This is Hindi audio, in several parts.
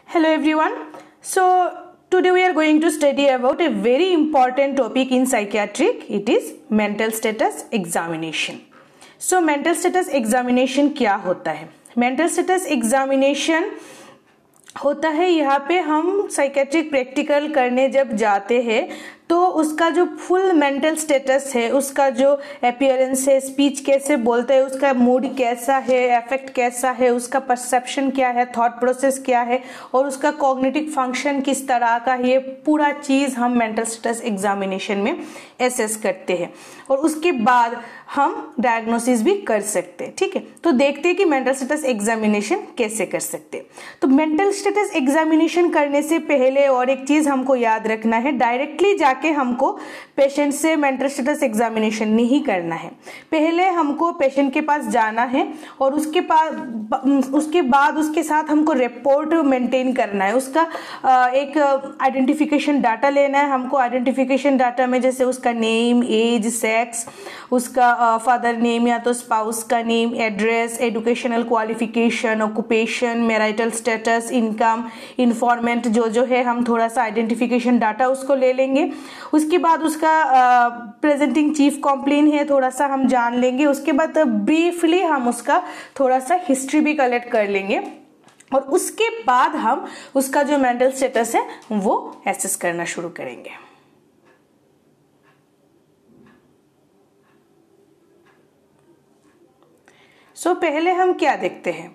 Hello everyone. So today we are going to study about a very important topic in psychiatric. It is mental status examination. So mental status examination क्या होता है? Mental status examination होता है यहाँ पे हम साइकेट्रिक प्रैक्टिकल करने जब जाते हैं तो उसका जो फुल मेंटल स्टेटस है, उसका जो अपीयरेंस है, स्पीच कैसे बोलते हैं, उसका मूड कैसा है, अफेक्ट कैसा है, उसका परसेप्शन क्या है, थॉट प्रोसेस क्या है और उसका कॉग्निटिव फंक्शन किस तरह का है, ये पूरा चीज़ हम मेंटल स्टेटस एग्जामिनेशन में एसेस करते हैं और उसके बाद हम डायग्नोसिस भी कर सकते हैं। ठीक है, तो देखते हैं कि मेंटल स्टेटस एग्जामिनेशन कैसे कर सकते हैं। तो मेंटल स्टेटस एग्जामिनेशन करने से पहले और एक चीज़ हमको याद रखना है, डायरेक्टली जाके हमको पेशेंट से मेंटल स्टेटस एग्जामिनेशन नहीं करना है। पहले हमको पेशेंट के पास जाना है और उसके बाद उसके साथ हमको रिपोर्ट मेंटेन करना है। उसका एक आइडेंटिफिकेशन डाटा लेना है हमको। आइडेंटिफिकेशन डाटा में जैसे उसका नेम, एज, सेक्स, उसका फादर नेम या तो स्पाउस का name, address, educational qualification, occupation, marital status, income, informant जो है हम थोड़ा सा आइडेंटिफिकेशन डाटा उसको ले लेंगे। उसके बाद उसका प्रेजेंटिंग चीफ कंप्लेन है थोड़ा सा हम जान लेंगे। उसके बाद ब्रीफली हम उसका थोड़ा सा हिस्ट्री भी कलेक्ट कर लेंगे और उसके बाद हम उसका जो मेंटल स्टेटस है वो एसेस करना शुरू करेंगे। पहले हम क्या देखते हैं?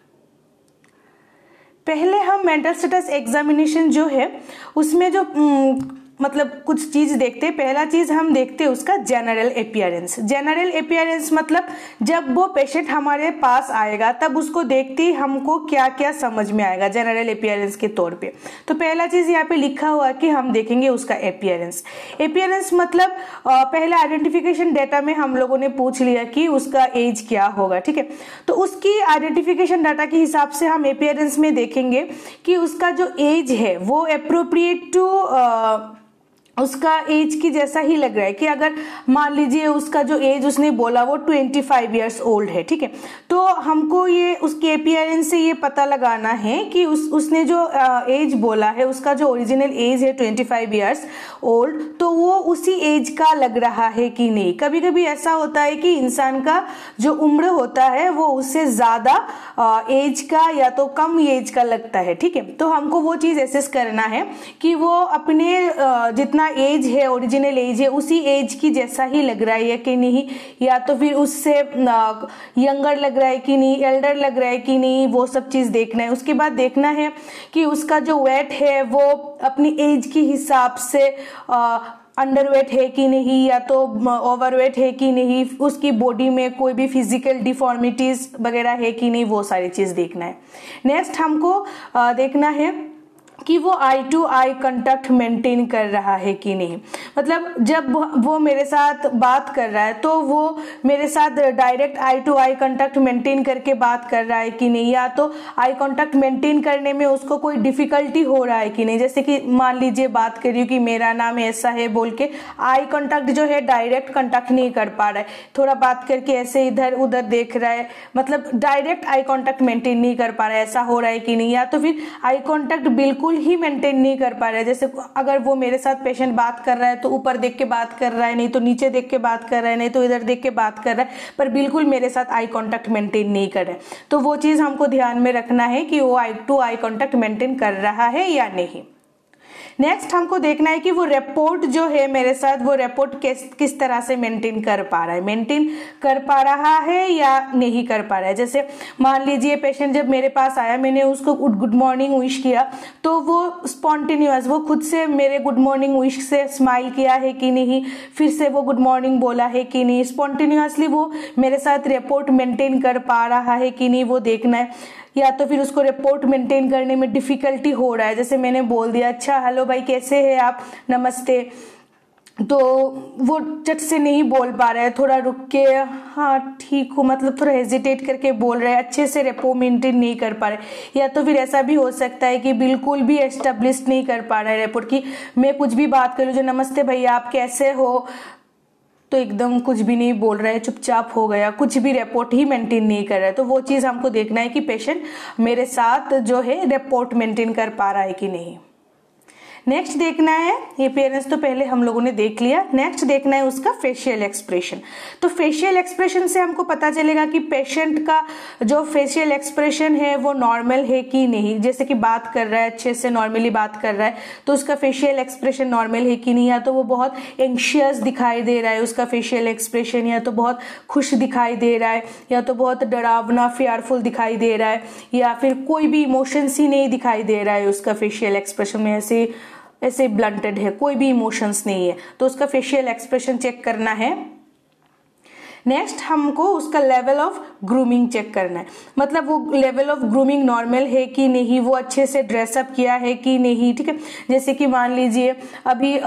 पहले हम मेंटल स्टेटस एग्जामिनेशन जो है उसमें जो मतलब कुछ चीज देखते हैं। पहला चीज हम देखते हैं उसका जनरल अपीयरेंस। जनरल अपीयरेंस मतलब जब वो पेशेंट हमारे पास आएगा तब उसको देखते ही हमको क्या क्या समझ में आएगा जनरल अपीयरेंस के तौर पे। तो पहला चीज यहाँ पे लिखा हुआ कि हम देखेंगे उसका अपीयरेंस। अपीयरेंस मतलब पहले आइडेंटिफिकेशन डाटा में हम लोगों ने पूछ लिया कि उसका एज क्या होगा। ठीक है, तो उसकी आइडेंटिफिकेशन डाटा के हिसाब से हम अपीयरेंस में देखेंगे कि उसका जो एज है वो अप्रोप्रिएट टू उसका एज की जैसा ही लग रहा है। कि अगर मान लीजिए उसका जो एज उसने बोला वो 25 इयर्स ओल्ड है, ठीक है, तो हमको ये उसके अपीयरेंस से ये पता लगाना है कि उसने जो एज बोला है उसका जो ओरिजिनल एज है 25 इयर्स ओल्ड, तो वो उसी एज का लग रहा है कि नहीं। कभी कभी ऐसा होता है कि इंसान का जो उम्र होता है वो उससे ज्यादा एज का या तो कम एज का लगता है। ठीक है, तो हमको वो चीज एसेस करना है कि वो अपने जितना एज है, ओरिजिनल एज है, उसी एज की जैसा ही लग रहा है कि नहीं, या तो फिर उससे यंगर लग रहा है कि नहीं, एल्डर लग रहा है कि नहीं, वो सब चीज देखना है। उसके बाद देखना है कि उसका जो वेट है वो अपनी एज के हिसाब से अंडरवेट है कि नहीं या तो ओवरवेट है कि नहीं, उसकी बॉडी में कोई भी फिजिकल डिफॉर्मिटीज वगैरह है कि नहीं, वो सारी चीज देखना है। नेक्स्ट हमको देखना है कि वो eye to eye contact maintain कर रहा है कि नहीं। मतलब जब वो मेरे साथ बात कर रहा है तो वो मेरे साथ direct eye to eye contact maintain करके बात कर रहा है कि नहीं, या तो आई कांटेक्ट मेंटेन करने में उसको कोई डिफिकल्टी हो रहा है कि नहीं। जैसे कि मान लीजिए बात कर रही हूँ कि मेरा नाम ऐसा है बोल के आई कांटेक्ट जो है डायरेक्ट कांटेक्ट नहीं कर पा रहा है, थोड़ा बात करके ऐसे इधर उधर देख रहा है, मतलब डायरेक्ट आई कांटेक्ट मेंटेन नहीं कर पा रहा है, ऐसा हो रहा है कि नहीं। या तो फिर आई कांटेक्ट बिल्कुल ही मेंटेन नहीं कर पा रहा है। जैसे अगर वो मेरे साथ पेशेंट बात कर रहा है तो ऊपर देख के बात कर रहा है, नहीं तो नीचे देख के बात कर रहा है, नहीं तो इधर देख के बात कर रहा है, पर बिल्कुल मेरे साथ आई कांटेक्ट मेंटेन नहीं कर रहा है। तो वो चीज हमको ध्यान में रखना है कि वो eye to eye contact maintain कर रहा है या नहीं। नेक्स्ट हमको देखना है कि वो रिपोर्ट जो है मेरे साथ, वो रिपोर्ट किस तरह से मेंटेन कर पा रहा है, मेंटेन कर पा रहा है या नहीं कर पा रहा है। जैसे मान लीजिए पेशेंट जब मेरे पास आया, मैंने उसको गुड मॉर्निंग विश किया तो वो स्पॉन्टेनियस, वो खुद से मेरे गुड मॉर्निंग विश से स्माइल किया है कि नहीं, फिर से वो गुड मॉर्निंग बोला है कि नहीं, स्पॉन्टेनियसली वो मेरे साथ रिपोर्ट मेंटेन कर पा रहा है कि नहीं, वो देखना है। या तो फिर उसको रिपोर्ट मेंटेन करने में डिफिकल्टी हो रहा है, जैसे मैंने बोल दिया अच्छा हेलो भाई कैसे हैं आप, नमस्ते, तो वो चट से नहीं बोल पा रहा है, थोड़ा रुक के हाँ ठीक हूँ, मतलब थोड़ा हेजिटेट करके बोल रहा है, अच्छे से रेपो मेंटेन नहीं कर पा रहे। या तो फिर ऐसा भी हो सकता है कि बिल्कुल भी एस्टेब्लिश नहीं कर पा रहा है रिपोर्ट की मैं कुछ भी बात करूँ जो नमस्ते भैया आप कैसे हो, तो एकदम कुछ भी नहीं बोल रहा है, चुपचाप हो गया, कुछ भी रिपोर्ट ही मेंटेन नहीं कर रहा है, तो वो चीज़ हमको देखना है कि पेशेंट मेरे साथ जो है रिपोर्ट मेंटेन कर पा रहा है कि नहीं। नेक्स्ट देखना है, अपीयरेंस तो पहले हम लोगों ने देख लिया। नेक्स्ट देखना है उसका फेशियल एक्सप्रेशन। तो फेशियल एक्सप्रेशन से हमको पता चलेगा कि पेशेंट का जो फेशियल एक्सप्रेशन है वो नॉर्मल है कि नहीं। जैसे कि बात कर रहा है, अच्छे से नॉर्मली बात कर रहा है, तो उसका फेशियल एक्सप्रेशन नॉर्मल है कि नहीं, या तो वो बहुत एंशियस दिखाई दे रहा है उसका फेशियल एक्सप्रेशन, या तो बहुत खुश दिखाई दे रहा है, या तो बहुत डरावना फियरफुल दिखाई दे रहा है, या फिर कोई भी इमोशंस ही नहीं दिखाई दे रहा है उसका फेशियल एक्सप्रेशन में, ऐसे ब्लंटेड है, कोई भी इमोशंस नहीं है, तो उसका फेशियल एक्सप्रेशन चेक करना है। नेक्स्ट हमको उसका लेवल ऑफ ग्रूमिंग चेक करना है, मतलब वो लेवल ऑफ ग्रूमिंग नॉर्मल है कि नहीं, वो अच्छे से ड्रेसअप किया है कि नहीं, ठीक है। जैसे कि मान लीजिए अभी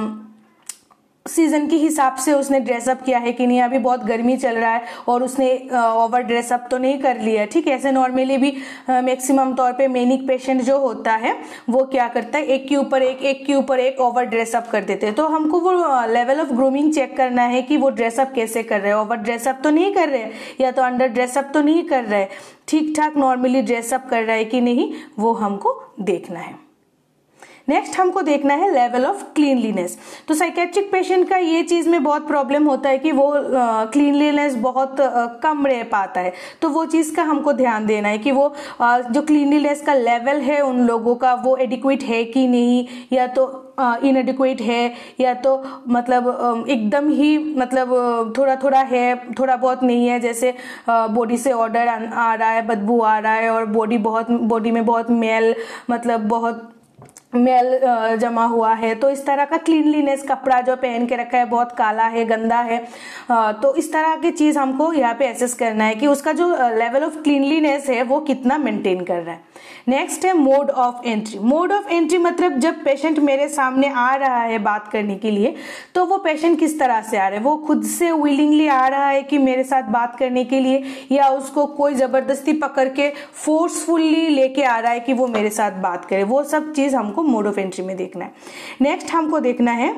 सीजन के हिसाब से उसने ड्रेसअप किया है कि नहीं, अभी बहुत गर्मी चल रहा है और उसने ओवर ड्रेसअप तो नहीं कर लिया, ठीक है। ऐसे नॉर्मली भी मैक्सिमम तौर पे मेनिक पेशेंट जो होता है वो क्या करता है, एक के ऊपर एक ओवर ड्रेसअप कर देते हैं। तो हमको वो लेवल ऑफ ग्रूमिंग चेक करना है कि वो ड्रेसअप कैसे कर रहे हैं, ओवर ड्रेसअप तो नहीं कर रहे या तो अंडर ड्रेसअप तो नहीं कर रहे, ठीक ठाक नॉर्मली ड्रेसअप कर रहा है कि नहीं, वो हमको देखना है। नेक्स्ट हमको देखना है लेवल ऑफ क्लीनलीनेस। तो साइकेट्रिक पेशेंट का ये चीज में बहुत प्रॉब्लम होता है कि वो क्लीनलीनेस बहुत कम रह पाता है, तो वो चीज का हमको ध्यान देना है कि वो जो क्लीनलीनेस का लेवल है उन लोगों का वो एडिक्वेट है कि नहीं, या तो इनएडिक्वेट है, या तो मतलब एकदम ही मतलब थोड़ा थोड़ा है, थोड़ा बहुत नहीं है। जैसे बॉडी से ऑर्डर आ रहा है, बदबू आ रहा है, और बॉडी में बहुत मैल, मतलब बहुत मैल जमा हुआ है, तो इस तरह का क्लीनलीनेस, कपड़ा जो पहन के रखा है बहुत काला है, गंदा है, तो इस तरह की चीज हमको यहाँ पे एसेस करना है कि उसका जो लेवल ऑफ क्लीनलीनेस है वो कितना मेंटेन कर रहा है। नेक्स्ट है mode of entry. Mode of entry मतलब जब पेशेंट मेरे सामने आ रहा है बात करने के लिए, तो वो पेशेंट किस तरह से आ रहा है, वो खुद से विलिंगली आ रहा है कि मेरे साथ बात करने के लिए, या उसको कोई जबरदस्ती पकड़ के फोर्सफुली लेके आ रहा है कि वो मेरे साथ बात करे, वो सब चीज हमको मोड ऑफ एंट्री में देखना है। नेक्स्ट हमको देखना है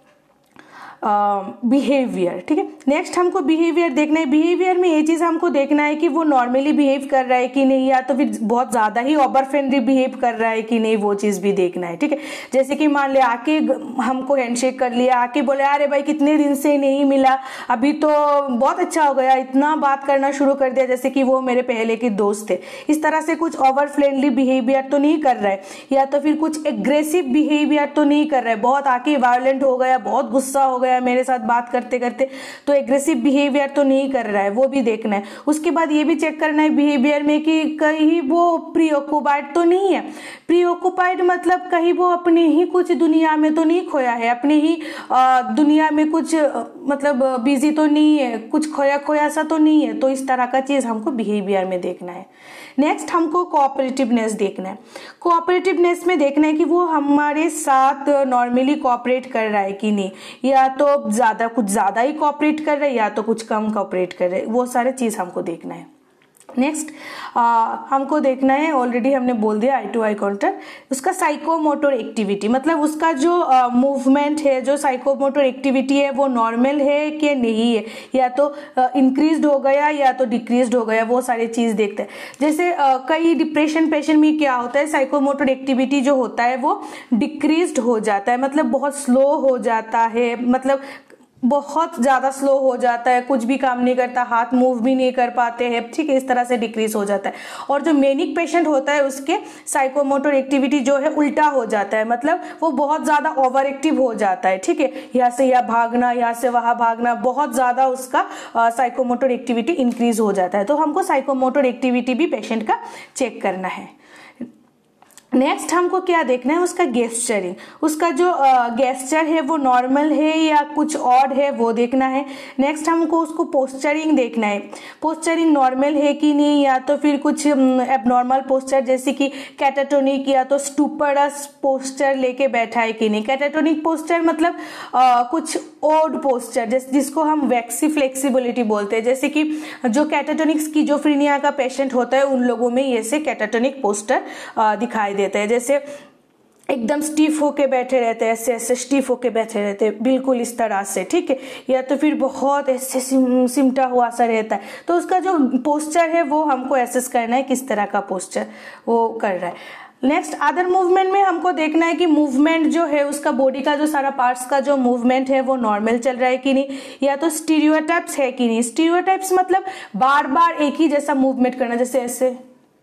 बिहेवियर, ठीक है। नेक्स्ट हमको बिहेवियर देखना है। बिहेवियर में ये चीज हमको देखना है कि वो नॉर्मली बिहेव कर रहा है कि नहीं, या तो फिर बहुत ज्यादा ही ओवर फ्रेंडली बिहेव कर रहा है कि नहीं, वो चीज भी देखना है, ठीक है। जैसे कि मान ले आके हमको हैंडशेक कर लिया, आके बोले अरे भाई कितने दिन से नहीं मिला, अभी तो बहुत अच्छा हो गया, इतना बात करना शुरू कर दिया जैसे कि वो मेरे पहले के दोस्त थे। इस तरह से कुछ ओवर फ्रेंडली बिहेवियर तो नहीं कर रहा है, या तो फिर कुछ एग्रेसिव बिहेवियर तो नहीं कर रहा है, बहुत आके वायलेंट हो गया, बहुत गुस्सा हो गया मेरे साथ बात करते करते, तो एग्रेसिव बिहेवियर तो नहीं कर रहा है, वो भी देखना है। उसके बाद ये भी चेक करना है बिहेवियर में कि कहीं वो प्रीऑक्युपाइड तो नहीं है। प्रीऑक्युपाइड मतलब कहीं वो अपने ही कुछ दुनिया में तो नहीं खोया है, अपने ही दुनिया में कुछ मतलब बिजी तो नहीं है, कुछ खोया खोया सा तो नहीं है, तो इस तरह का चीज हमको बिहेवियर में देखना है। नेक्स्ट हमको कोऑपरेटिवनेस देखना है। कोऑपरेटिवनेस में देखना है कि वो हमारे साथ नॉर्मली कोऑपरेट कर रहा है कि नहीं, या तो कुछ ज्यादा ही कोऑपरेट कर रहा है, या तो कुछ कम कोऑपरेट कर रहा है, वो सारे चीज हमको देखना है। नेक्स्ट हमको देखना है, ऑलरेडी हमने बोल दिया आई टू आई कांटेक्ट, उसका साइकोमोटर एक्टिविटी, मतलब उसका जो मूवमेंट है, जो साइकोमोटर एक्टिविटी है वो नॉर्मल है कि नहीं है, या तो इंक्रीज्ड हो गया या तो डिक्रीज्ड हो गया, वो सारी चीज देखते हैं। जैसे कई डिप्रेशन पेशेंट में क्या होता है, साइकोमोटर एक्टिविटी जो होता है वो डिक्रीज्ड हो जाता है, मतलब बहुत स्लो हो जाता है, मतलब बहुत ज्यादा स्लो हो जाता है, कुछ भी काम नहीं करता, हाथ मूव भी नहीं कर पाते हैं, ठीक है, इस तरह से डिक्रीज हो जाता है। और जो मेनिक पेशेंट होता है उसके साइकोमोटर एक्टिविटी जो है उल्टा हो जाता है, मतलब वो बहुत ज्यादा ओवर एक्टिव हो जाता है, ठीक है, यहाँ से यहाँ भागना, यहाँ से वहां भागना, बहुत ज्यादा उसका साइकोमोटर एक्टिविटी इंक्रीज हो जाता है। तो हमको साइकोमोटर एक्टिविटी भी पेशेंट का चेक करना है। नेक्स्ट हमको क्या देखना है, उसका गेस्चरिंग, उसका जो गेस्चर है वो नॉर्मल है या कुछ ऑड है, वो देखना है। नेक्स्ट हमको उसको पोस्चरिंग देखना है, पोस्चरिंग नॉर्मल है कि नहीं, या तो फिर कुछ एबनॉर्मल पोस्चर जैसे कि कैटाटोनिक या तो स्टूपिडस पोस्चर लेके बैठा है कि नहीं। कैटाटोनिक पोस्चर मतलब कुछ ऑड पोस्चर, जिसको हम वैक्सी फ्लेक्सिबिलिटी बोलते हैं, जैसे कि जो कैटाटोनिक स्किज़ोफ्रेनिया का पेशेंट होता है उन लोगों में ये से कैटाटोनिक पोस्चर दिखाई देता है। जैसे एकदम स्टीफ होके बैठे रहते हैं, ऐसे ऐसे स्टीफ होके बैठे रहते हैं बिल्कुल इस तरह से, ठीक है, या तो फिर बहुत ऐसे सिमटा हुआ सा रहता है। तो उसका जो पोस्चर है वो हमको एसेस करना है किस तरह का पोस्चर वो कर रहा है। नेक्स्ट अदर मूवमेंट में हमको देखना है कि मूवमेंट जो है उसका बॉडी का जो सारा पार्ट्स का जो मूवमेंट है वो नॉर्मल चल रहा है कि नहीं, या तो स्टीरियोटाइप्स है कि नहीं। स्टीरियोटाइप्स मतलब बार बार एक ही जैसा मूवमेंट करना, जैसे ऐसे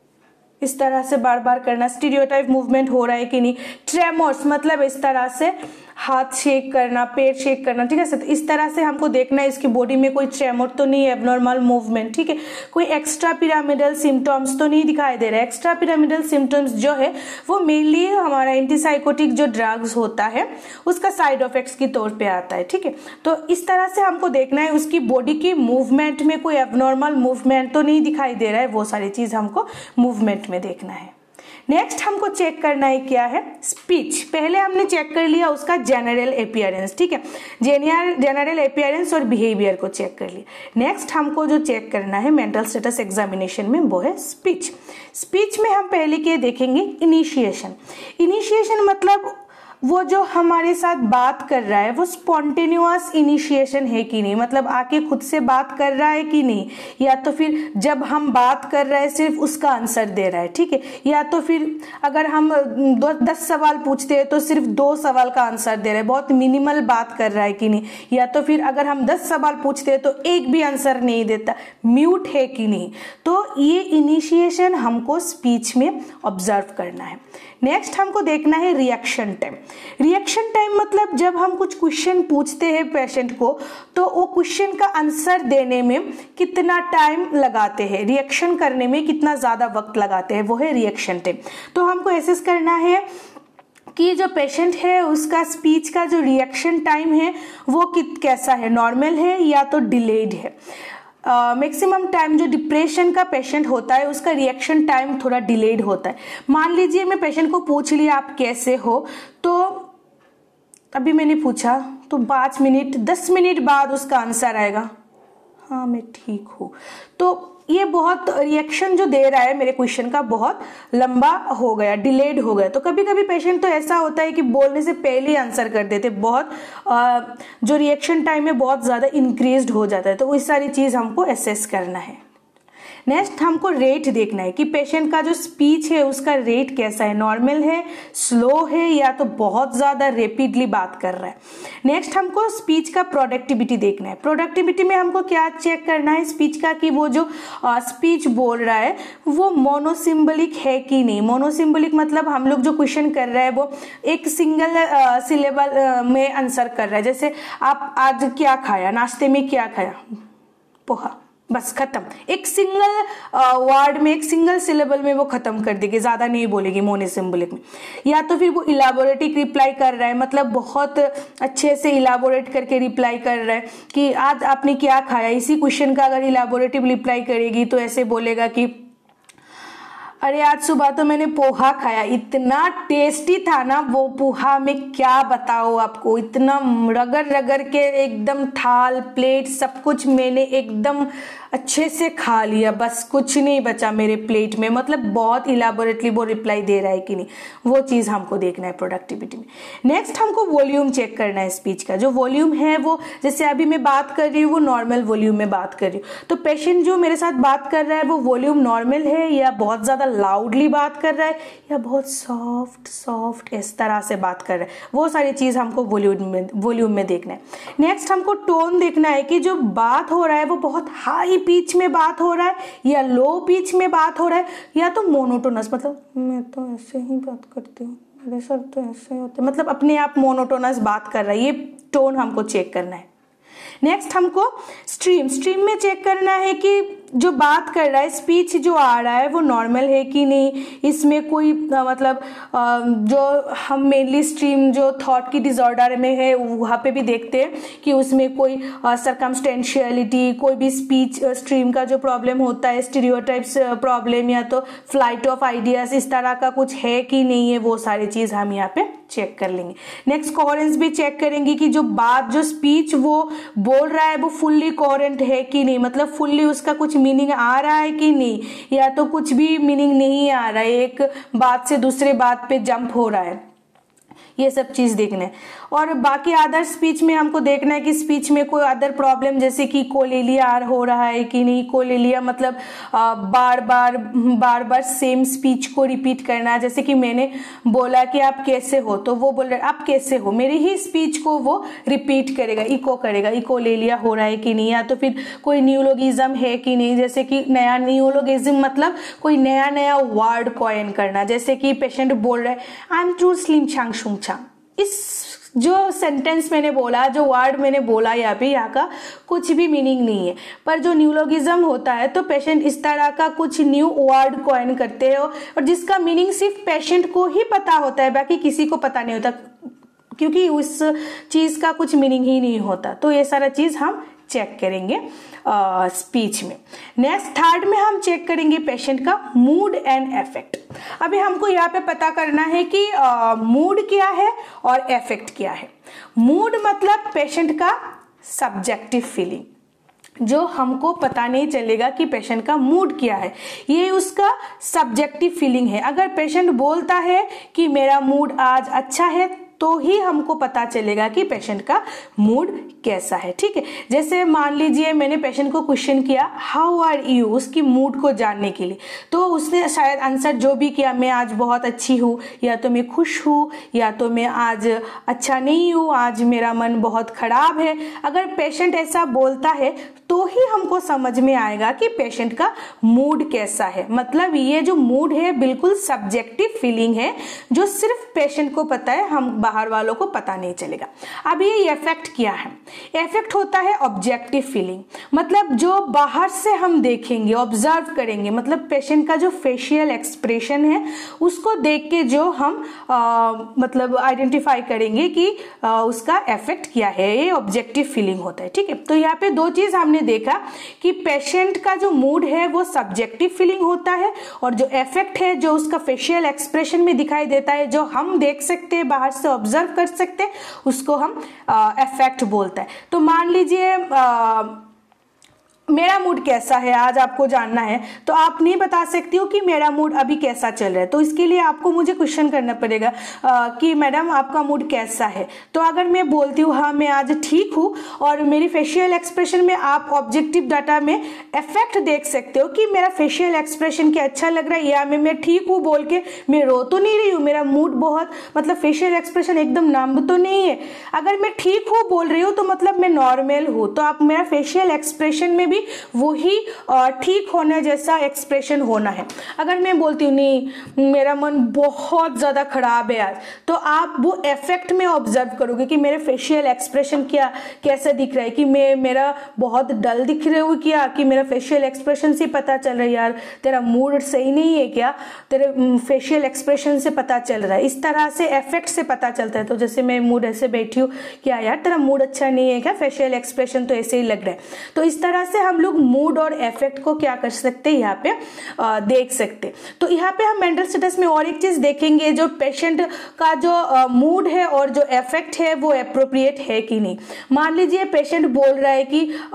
इस तरह से बार बार करना, स्टीरियोटाइप मूवमेंट हो रहा है कि नहीं। ट्रेमोर्स मतलब इस तरह से हाथ शेक करना, पेट शेक करना, ठीक है। तो इस तरह से हमको देखना है इसकी बॉडी में कोई ट्रेमोर तो नहीं है, एबनॉर्मल मूवमेंट, ठीक है। कोई एक्स्ट्रा पिरामिडल सिम्टम्स तो नहीं दिखाई दे रहा है। एक्स्ट्रा पिरामिडल सिम्टम्स जो है वो मेनली हमारा एंटीसाइकोटिक जो ड्रग्स होता है उसका साइड इफेक्ट्स के तौर पे आता है, ठीक है। तो इस तरह से हमको देखना है उसकी बॉडी की मूवमेंट में कोई एबनॉर्मल मूवमेंट तो नहीं दिखाई दे रहा है, वो सारी चीज हमको मूवमेंट में देखना है। नेक्स्ट हमको चेक करना है क्या है, स्पीच। पहले हमने चेक कर लिया उसका जनरल अपीयरेंस, ठीक है, जनरल अपीयरेंस और बिहेवियर को चेक कर लिया। नेक्स्ट हमको जो चेक करना है मेंटल स्टेटस एग्जामिनेशन में वो है स्पीच। स्पीच में हम पहले क्या देखेंगे, इनिशिएशन। इनिशिएशन मतलब वो जो हमारे साथ बात कर रहा है वो स्पॉन्टेनियस इनिशिएशन है कि नहीं, मतलब आके खुद से बात कर रहा है कि नहीं, या तो फिर जब हम बात कर रहे हैं सिर्फ उसका आंसर दे रहा है, ठीक है, या तो फिर अगर हम 10 सवाल पूछते हैं तो सिर्फ 2 सवाल का आंसर दे रहा है, बहुत मिनिमल बात कर रहा है कि नहीं, या तो फिर अगर हम 10 सवाल पूछते हैं तो एक भी आंसर नहीं देता, म्यूट है कि नहीं। तो ये इनिशिएशन हमको स्पीच में ऑब्जर्व करना है। नेक्स्ट हमको देखना है रिएक्शन टाइम। रिएक्शन टाइम मतलब जब हम कुछ क्वेश्चन पूछते हैं पेशेंट को तो वो क्वेश्चन का आंसर देने में कितना टाइम लगाते हैं, रिएक्शन करने में कितना ज्यादा वक्त लगाते हैं, वो है रिएक्शन टाइम। तो हमको एसेस करना है कि जो पेशेंट है उसका स्पीच का जो रिएक्शन टाइम है वो कैसा है, नॉर्मल है या तो डिलेड है। मैक्सिमम टाइम जो डिप्रेशन का पेशेंट होता है उसका रिएक्शन टाइम थोड़ा डिलेड होता है। मान लीजिए मैं पेशेंट को पूछ लिया आप कैसे हो, तो अभी मैंने पूछा तो 5 मिनट 10 मिनट बाद उसका आंसर आएगा हाँ मैं ठीक हूँ। तो ये बहुत रिएक्शन जो दे रहा है मेरे क्वेश्चन का बहुत लंबा हो गया, डिलेड हो गया। तो कभी कभी पेशेंट तो ऐसा होता है कि बोलने से पहले ही आंसर कर देते, बहुत जो रिएक्शन टाइम है बहुत ज़्यादा इंक्रीज्ड हो जाता है। तो वो सारी चीज़ हमको एसेस करना है। नेक्स्ट हमको रेट देखना है कि पेशेंट का जो स्पीच है उसका रेट कैसा है, नॉर्मल है, स्लो है, या तो बहुत ज़्यादा रेपिडली बात कर रहा है। नेक्स्ट हमको स्पीच का प्रोडक्टिविटी देखना है। प्रोडक्टिविटी में हमको क्या चेक करना है स्पीच का, कि वो जो स्पीच बोल रहा है वो मोनोसिम्बलिक है कि नहीं। मोनोसिम्बलिक मतलब हम लोग जो क्वेश्चन कर रहे हैं वो एक सिंगल सिलेबल में आंसर कर रहा है। जैसे आप आज क्या खाया, नाश्ते में क्या खाया, पोहा, बस खत्म। एक सिंगल वर्ड में एक सिंगल सिलेबल में वो खत्म कर देगी, ज्यादा नहीं बोलेगी मोनोसिम्बलिक में। या तो फिर वो इलाबोरेटिव रिप्लाई कर रहा है, मतलब बहुत अच्छे से इलाबोरेट करके रिप्लाई कर रहा है कि आज आपने क्या खाया। इसी क्वेश्चन का अगर इलाबोरेटिव रिप्लाई करेगी तो ऐसे बोलेगा कि अरे आज सुबह तो मैंने पोहा खाया, इतना टेस्टी था ना वो पोहा, मैं क्या बताऊँ आपको, इतना रगड़ रगड़ के एकदम थाल प्लेट सब कुछ मैंने एकदम अच्छे से खा लिया, बस कुछ नहीं बचा मेरे प्लेट में। मतलब बहुत इलाबोरेटली वो रिप्लाई दे रहा है कि नहीं, वो चीज़ हमको देखना है प्रोडक्टिविटी में। नेक्स्ट हमको वॉल्यूम चेक करना है स्पीच का। जो वॉल्यूम है वो जैसे अभी मैं बात कर रही हूँ वो नॉर्मल वॉल्यूम में बात कर रही हूँ, तो पेशेंट जो मेरे साथ बात कर रहा है वो वॉल्यूम नॉर्मल है या बहुत ज़्यादा लाउडली बात कर रहा है या बहुत सॉफ्ट इस तरह से बात कर रहा है, वो सारी चीज़ हमको वॉल्यूम में देखना है। नेक्स्ट हमको टोन देखना है कि जो बात हो रहा है वो बहुत हाई पिच में बात हो रहा है या लो पिच में बात हो रहा है या तो मोनोटोनस, मतलब मैं तो ऐसे ही बात करती हूँ, मेरे सर तो ऐसे होते, मतलब अपने आप मोनोटोनस बात कर रहा है। ये टोन हमको चेक करना है। नेक्स्ट हमको स्ट्रीम में चेक करना है कि जो बात कर रहा है स्पीच जो आ रहा है वो नॉर्मल है कि नहीं, इसमें कोई मतलब जो हम मेनली स्ट्रीम जो थॉट की डिसऑर्डर में है वहाँ पे भी देखते हैं कि उसमें कोई सर्कमस्टेंशियलिटी, कोई भी स्पीच स्ट्रीम का जो प्रॉब्लम होता है, स्टीरियोटाइप्स प्रॉब्लम या तो फ्लाइट ऑफ आइडियाज इस तरह का कुछ है कि नहीं है, वो सारी चीज़ हम यहाँ पे चेक कर लेंगे। नेक्स्ट कोहेरेंस भी चेक करेंगे कि जो बात जो स्पीच वो बोल रहा है वो फुल्ली कोहेरेंट है कि नहीं, मतलब फुल्ली उसका कुछ मीनिंग आ रहा है कि नहीं, या तो कुछ भी मीनिंग नहीं आ रहा है, एक बात से दूसरे बात पे जंप हो रहा है। ये सब चीज देखना है। और बाकी अदर स्पीच में हमको देखना है कि स्पीच में कोई अदर प्रॉब्लम, जैसे कि कोलेलिया हो रहा है कि नहीं। कोलेलिया मतलब बार बार सेम स्पीच को रिपीट करना। जैसे कि मैंने बोला कि आप कैसे हो, तो वो बोल रहे आप कैसे हो, मेरी ही स्पीच को वो रिपीट करेगा, इको करेगा, इकोलेलिया हो रहा है कि नहीं। या तो फिर कोई न्यूलोगिज्म है कि नहीं, जैसे कि नया न्यूलोगिज्म मतलब कोई नया वर्ड कॉइन करना। जैसे कि पेशेंट बोल रहा है आई एम टू स्लिम छांग शुंग छांग, इस जो सेंटेंस मैंने बोला, जो वर्ड मैंने बोला यहाँ पे, यहाँ का कुछ भी मीनिंग नहीं है। पर जो न्यूलोगिज्म होता है तो पेशेंट इस तरह का कुछ न्यू वर्ड कॉइन करते हो और जिसका मीनिंग सिर्फ पेशेंट को ही पता होता है, बाकी किसी को पता नहीं होता, क्योंकि उस चीज का कुछ मीनिंग ही नहीं होता। तो ये सारा चीज हम चेक करेंगे स्पीच में। नेक्स्ट थर्ड में हम चेक करेंगे पेशेंट का मूड एंड अफेक्ट। अभी हमको यहाँ पे पता करना है कि मूड क्या है और अफेक्ट क्या है। मूड मतलब पेशेंट का सब्जेक्टिव फीलिंग, जो हमको पता नहीं चलेगा कि पेशेंट का मूड क्या है, ये उसका सब्जेक्टिव फीलिंग है। अगर पेशेंट बोलता है कि मेरा मूड आज अच्छा है तो ही हमको पता चलेगा कि पेशेंट का मूड कैसा है। ठीक है, जैसे मान लीजिए मैंने पेशेंट को क्वेश्चन किया हाउ आर यू, उसकी मूड को जानने के लिए, तो उसने शायद आंसर जो भी किया, मैं आज बहुत अच्छी हूँ, या तो मैं खुश हूँ, या तो मैं आज अच्छा नहीं हूँ, आज मेरा मन बहुत खराब है। अगर पेशेंट ऐसा बोलता है तो ही हमको समझ में आएगा कि पेशेंट का मूड कैसा है। मतलब ये जो मूड है बिल्कुल सब्जेक्टिव फीलिंग है, जो सिर्फ पेशेंट को पता है, हम बाहर वालों को पता नहीं चलेगा। अब ये इफेक्ट क्या है? इफेक्ट होता है ऑब्जेक्टिव फीलिंग, मतलब जो बाहर से हम देखेंगे, ऑब्जर्व करेंगे, मतलब पेशेंट का जो फेशियल एक्सप्रेशन है उसको देख के जो हम मतलब आइडेंटिफाई करेंगे कि उसका इफेक्ट क्या है, ये ऑब्जेक्टिव फीलिंग होता है। ठीक है, तो यहाँ पे दो चीज हमने देखा कि पेशेंट का जो मूड है वो सब्जेक्टिव फीलिंग होता है, और जो इफेक्ट है जो उसका फेशियल एक्सप्रेशन में दिखाई देता है, जो हम देख सकते हैं, बाहर से ऑब्जर्व कर सकते हैं, उसको हम इफेक्ट बोलता है। तो मान लीजिए मेरा मूड कैसा है आज आपको जानना है, तो आप नहीं बता सकती हो कि मेरा मूड अभी कैसा चल रहा है, तो इसके लिए आपको मुझे क्वेश्चन करना पड़ेगा कि मैडम आपका मूड कैसा है। तो अगर मैं बोलती हूँ हाँ मैं आज ठीक हूँ, और मेरी फेशियल एक्सप्रेशन में आप ऑब्जेक्टिव डाटा में इफेक्ट देख सकते हो कि मेरा फेशियल एक्सप्रेशन क्या अच्छा लग रहा है, या मैं ठीक हूँ बोल के मैं रो तो नहीं रही हूँ, मेरा मूड बहुत मतलब फेशियल एक्सप्रेशन एकदम नम तो नहीं है। अगर मैं ठीक हूँ बोल रही हूँ तो मतलब मैं नॉर्मल हूँ, तो आप मेरा फेशियल एक्सप्रेशन में भी वही ठीक होने जैसा एक्सप्रेशन होना है। अगर मैं बोलती हूँ नहीं मेरा मन बहुत ज्यादा खराब है आज, तो आप वो इफेक्ट में ऑब्जर्व करोगे कि मेरे फेशियल एक्सप्रेशन कैसा दिख रहा है, कि मेरा बहुत डल दिख रहे हो क्या, कि मेरा फेशियल एक्सप्रेशन से पता चल रहा है यार तेरा मूड सही नहीं है क्या, तेरे फेशियल एक्सप्रेशन से पता चल रहा है। इस तरह से इफेक्ट से पता चलता है। तो जैसे मैं मूड ऐसे बैठी हूँ, क्या यार तेरा मूड अच्छा नहीं है क्या, फेशियल एक्सप्रेशन तो ऐसे ही लग रहा है। तो इस तरह से हम लोग मूड और इफेक्ट को क्या कर सकते हैं, यहाँ पे देख सकते। तो यहाँ पे हम मेंटल स्टेटस में और एक चीज देखेंगे, जो पेशेंट का जो मूड है और जो इफेक्ट है वो एप्रोप्रिएट है कि नहीं। मान लीजिए पेशेंट बोल रहा है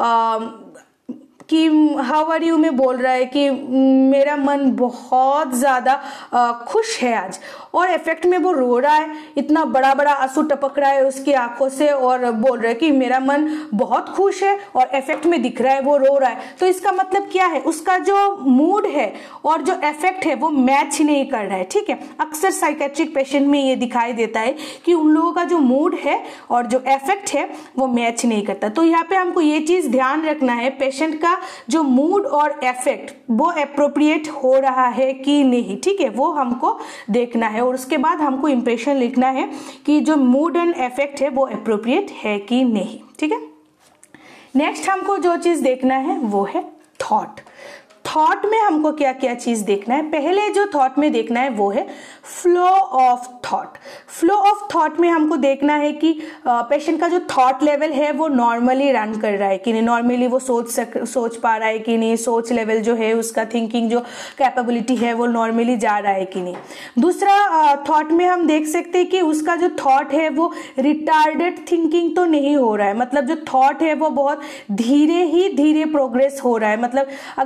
कि हाउ आर यू में बोल रहा है कि मेरा मन बहुत ज्यादा खुश है आज, और इफेक्ट में वो रो रहा है, इतना बड़ा बड़ा आंसू टपक रहा है उसकी आंखों से, और बोल रहा है कि मेरा मन बहुत खुश है, और इफेक्ट में दिख रहा है वो रो रहा है। तो इसका मतलब क्या है, उसका जो मूड है और जो इफेक्ट है वो मैच नहीं कर रहा है। ठीक है, अक्सर साइकेट्रिक पेशेंट में ये दिखाई देता है कि उन लोगों का जो मूड है और जो इफेक्ट है वो मैच नहीं करता। तो यहाँ पे हमको ये चीज ध्यान रखना है, पेशेंट का जो मूड और इफेक्ट वो एप्रोप्रिएट हो रहा है कि नहीं। ठीक है, वो हमको देखना है, और उसके बाद हमको इंप्रेशन लिखना है कि जो मूड एंड इफेक्ट है वो एप्रोप्रिएट है कि नहीं। ठीक है, नेक्स्ट हमको जो चीज देखना है वो है थॉट। थॉट में हमको क्या क्या चीज देखना है, पहले जो थॉट में देखना है वो है flow of thought. Flow of thought में हमको देखना है कि पेशेंट का जो थॉट लेवल है वो नॉर्मली रन कर रहा है कि नहीं, नॉर्मली वो सोच पा रहा है कि नहीं, सोच लेवल जो है उसका थिंकिंग जो कैपेबिलिटी है वो नॉर्मली जा रहा है कि नहीं। दूसरा थॉट में हम देख सकते हैं कि उसका जो थॉट है वो रिटार्डेड थिंकिंग तो नहीं हो रहा है, मतलब जो थॉट है वो बहुत धीरे प्रोग्रेस हो रहा है। मतलब अगर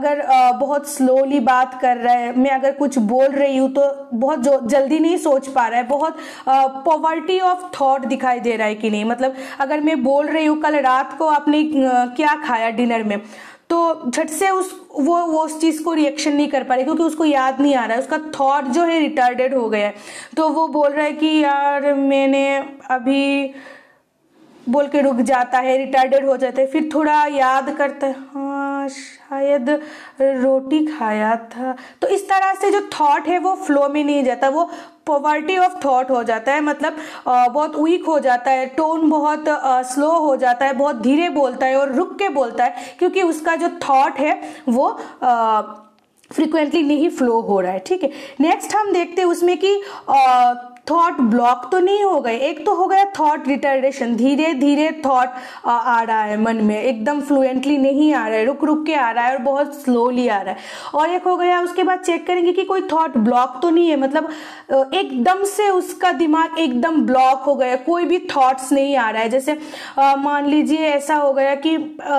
बहुत स्लोली बात कर रहा है, मैं अगर कुछ बोल रही हूँ तो बहुत जल्दी नहीं सोच पा रहा है, बहुत पॉवर्टी ऑफ थॉट दिखाई दे रहा है कि नहीं। मतलब अगर मैं बोल रही हूँ कल रात को आपने क्या खाया डिनर में, तो झट से वो उस चीज़ को रिएक्शन नहीं कर पा रही क्योंकि उसको याद नहीं आ रहा है, उसका थॉट जो है रिटार्डेड हो गया है। तो वो बोल रहा है कि यार मैंने अभी बोल के रुक जाता है, रिटार्डेड हो जाता है, फिर थोड़ा याद करता है, हाँ शायद रोटी खाया था। तो इस तरह से जो थॉट है वो फ्लो में नहीं जाता, वो पॉवर्टी ऑफ थॉट हो जाता है, मतलब बहुत वीक हो जाता है, टोन बहुत स्लो हो जाता है, बहुत धीरे बोलता है और रुक के बोलता है क्योंकि उसका जो थॉट है वो फ्रिक्वेंटली नहीं फ्लो हो रहा है। ठीक है, नेक्स्ट हम देखते हैं उसमें कि थॉट ब्लॉक तो नहीं हो गए। एक तो हो गया थॉट रिटार्डेशन, धीरे धीरे थॉट आ रहा है मन में, एकदम फ्लुएंटली नहीं आ रहा है, रुक रुक के आ रहा है और बहुत स्लोली आ रहा है। और एक हो गया, उसके बाद चेक करेंगे कि कोई थॉट ब्लॉक तो नहीं है, मतलब एकदम से उसका दिमाग एकदम ब्लॉक हो गया, कोई भी थॉट्स नहीं आ रहा है। जैसे मान लीजिए ऐसा हो गया कि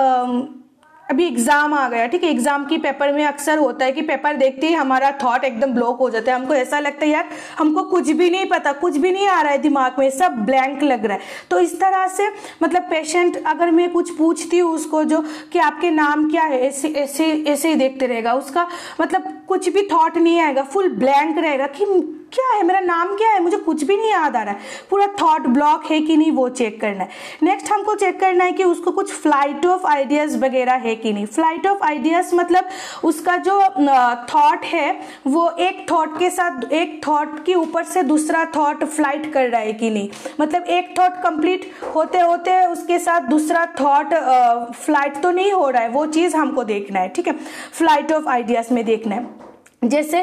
अभी एग्जाम आ गया, ठीक है, एग्जाम की पेपर में अक्सर होता है कि पेपर देखते ही हमारा थॉट एकदम ब्लॉक हो जाता है, हमको ऐसा लगता है यार हमको कुछ भी नहीं पता, कुछ भी नहीं आ रहा है दिमाग में, सब ब्लैंक लग रहा है। तो इस तरह से मतलब पेशेंट, अगर मैं कुछ पूछती हूँ उसको जो कि आपके नाम क्या है, ऐसे ऐसे ऐसे ही देखते रहेगा, उसका मतलब कुछ भी थॉट नहीं आएगा, फुल ब्लैंक रहेगा कि क्या है, मेरा नाम क्या है, मुझे कुछ भी नहीं याद आ रहा है, पूरा थॉट ब्लॉक है कि नहीं वो चेक करना है। नेक्स्ट हमको चेक करना है कि उसको कुछ फ्लाइट ऑफ आइडियाज वगैरह है कि नहीं। फ्लाइट ऑफ आइडियाज मतलब उसका जो थॉट है वो एक थॉट के साथ, एक थॉट के ऊपर से दूसरा थॉट फ्लाइट कर रहा है कि नहीं, मतलब एक थॉट कंप्लीट होते होते उसके साथ दूसरा थॉट फ्लाइट तो नहीं हो रहा है, वो चीज हमको देखना है। ठीक है, फ्लाइट ऑफ आइडियाज में देखना है। जैसे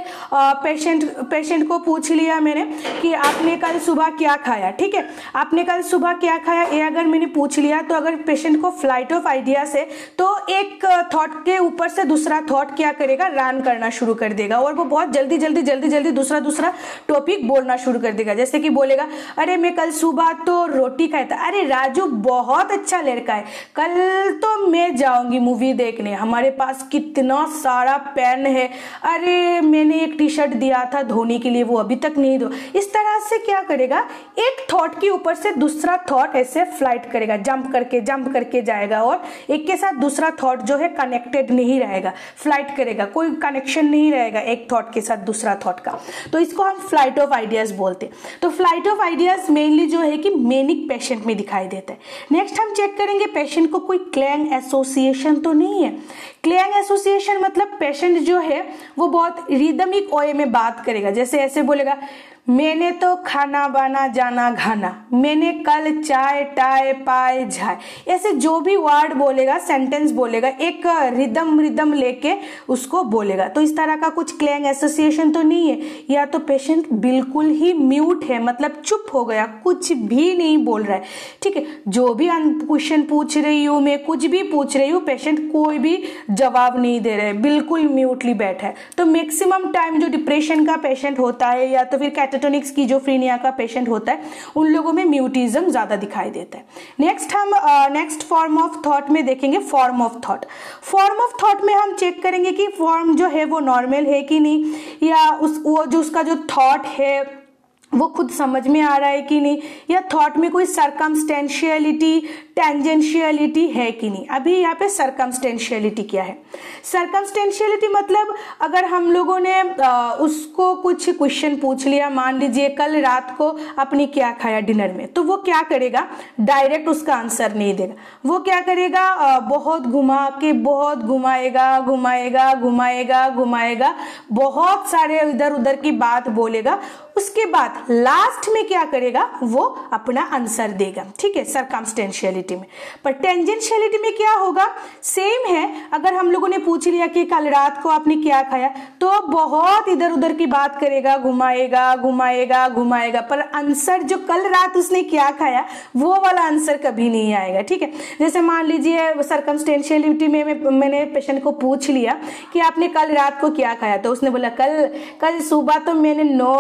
पेशेंट को पूछ लिया मैंने कि आपने कल सुबह क्या खाया, ठीक है, आपने कल सुबह क्या खाया, ये अगर मैंने पूछ लिया तो अगर पेशेंट को फ्लाइट ऑफ आइडिया से, तो एक थॉट के ऊपर से दूसरा थॉट क्या करेगा, रन करना शुरू कर देगा और वो बहुत जल्दी जल्दी जल्दी जल्दी दूसरा टॉपिक बोलना शुरू कर देगा। जैसे कि बोलेगा, अरे मैं कल सुबह तो रोटी खाया था, अरे राजू बहुत अच्छा लड़का है, कल तो मैं जाऊंगी मूवी देखने, हमारे पास कितना सारा पेन है, अरे मैंने एक टी शर्ट दिया था धोने के लिए, वो अभी तक नहीं धो। इस तरह से क्या करेगा, एक थॉट के ऊपर से दूसरा थॉट ऐसे फ्लाइट करेगा, जंप करके जाएगा और एक के साथ दूसरा थॉट जो है कनेक्टेड नहीं रहेगा, फ्लाइट करेगा, कोई कनेक्शन नहीं रहेगा एक थॉट के साथ दूसरा थॉट का। तो इसको हम फ्लाइट ऑफ आइडियाज बोलते। तो फ्लाइट ऑफ आइडियाज मेनली जो है कि मैनिक पेशेंट में दिखाई देता है। नेक्स्ट हम चेक करेंगे पेशेंट को कोई क्लैंग एसोसिएशन तो नहीं है। क्लैंग एसोसिएशन मतलब पेशेंट जो है वो बहुत रिदमिक वे में बात करेगा, जैसे ऐसे बोलेगा, मैंने तो खाना बाना जाना घाना, मैंने कल चाय टाय पाए झाए, ऐसे जो भी वर्ड बोलेगा, सेंटेंस बोलेगा, एक रिदम लेके उसको बोलेगा। तो इस तरह का कुछ क्लैंग एसोसिएशन तो नहीं है। या तो पेशेंट बिल्कुल ही म्यूट है, मतलब चुप हो गया, कुछ भी नहीं बोल रहा है। ठीक है, जो भी क्वेश्चन पूछ रही हूँ मैं, कुछ भी पूछ रही हूँ, पेशेंट कोई भी जवाब नहीं दे रहा है, बिल्कुल म्यूटली बैठा है। तो मैक्सिमम टाइम जो डिप्रेशन का पेशेंट होता है या तो फिर कैटाटोनिक स्किज़ोफ्रेनिया का पेशेंट होता है, उन लोगों में म्यूटिज्म ज्यादा दिखाई देता है। नेक्स्ट हम नेक्स्ट फॉर्म ऑफ थॉट में देखेंगे form of thought. Form of thought में हम चेक करेंगे कि फॉर्म जो है वो नॉर्मल है कि नहीं, या वो जो उसका जो थॉट है वो खुद समझ में आ रहा है कि नहीं, या थॉट में कोई सर्कमस्टेंशियलिटी टेंजेंशियलिटी है कि नहीं। अभी यहाँ पे सर्कमस्टेंशियलिटी क्या है? सर्कमस्टेंशियलिटी मतलब अगर हम लोगों ने उसको कुछ क्वेश्चन पूछ लिया, मान लीजिए कल रात को आपने क्या खाया डिनर में, तो वो क्या करेगा, डायरेक्ट उसका आंसर नहीं देगा, वो क्या करेगा, बहुत घुमा के बहुत घुमाएगा घुमाएगा घुमाएगा घुमाएगा, बहुत सारे इधर उधर की बात बोलेगा, उसके बाद लास्ट में क्या करेगा, वो अपना आंसर देगा। ठीक है, सर्कमस्टेंशियलिटी में। पर टेंजेंशियलिटी में क्या होगा, सेम है। अगर हम लोगों ने पूछ लिया कि कल रात को आपने क्या खाया, तो बहुत इधर उधर की बात करेगा, घुमाएगा घुमाएगा घुमाएगा, पर आंसर जो कल रात उसने क्या खाया वो वाला आंसर कभी नहीं आएगा। ठीक है, जैसे मान लीजिए सर्कमस्टेंशियलिटी में मैंने पेशेंट को पूछ लिया कि आपने कल रात को क्या खाया, तो उसने बोला कल सुबह तो मैंने 9 बजे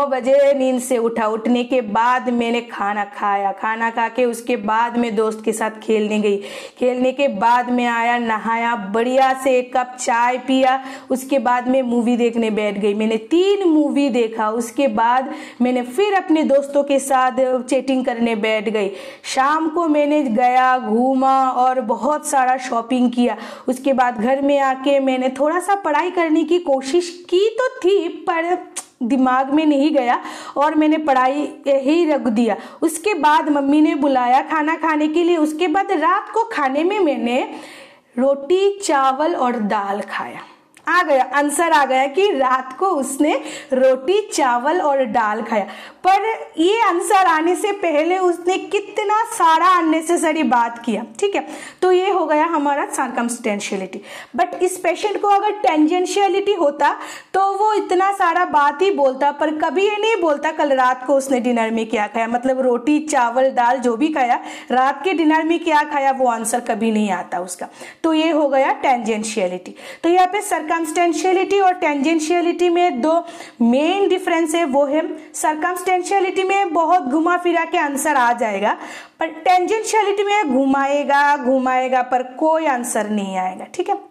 सोए, नींद से उठा, उठने के बाद मैंने खाना खाया, खाना खा के उसके बाद मैं दोस्त के साथ खेलने गई, खेलने के बाद मैं आया, नहाया, बढ़िया से एक कप चाय पिया, उसके बाद मैं मूवी देखने बैठ गई। मैंने 3 मूवी देखा, उसके बाद मैंने फिर अपने दोस्तों के साथ चैटिंग करने बैठ गई। शाम को मैंने गया, घूमा और बहुत सारा शॉपिंग किया। उसके बाद घर में आके मैंने थोड़ा सा पढ़ाई करने की कोशिश की तो थी, पर दिमाग में नहीं गया और मैंने पढ़ाई ही रख दिया। उसके बाद मम्मी ने बुलाया खाना खाने के लिए। उसके बाद रात को खाने में मैंने रोटी, चावल और दाल खाया। आ गया आंसर, आ गया कि रात को उसने रोटी, चावल और दाल खाया। पर ये आंसर आने से पहले उसने कितना सारा अननेसेसरी बात किया। ठीक है, तो ये हो गया हमारा सर्कमस्टेंशियलिटी। बट इस पेशेंट को अगर टेंजेंशियलिटी होता तो वो इतना सारा बात ही बोलता, पर कभी ये नहीं बोलता कल रात को उसने डिनर में क्या खाया, मतलब रोटी, चावल, दाल जो भी खाया, रात के डिनर में क्या खाया वो आंसर कभी नहीं आता उसका। तो ये हो गया टेंजेंशियलिटी। तो यहाँ पे सर्कमस्टेंशियलिटी और टेंजेंशियलिटी में 2 मेन डिफरेंस है। वो है सर्कमस्टेंशियलिटी में बहुत घुमा फिरा के आंसर आ जाएगा, पर टेंजेंशियलिटी में घुमाएगा पर कोई आंसर नहीं आएगा। ठीक है,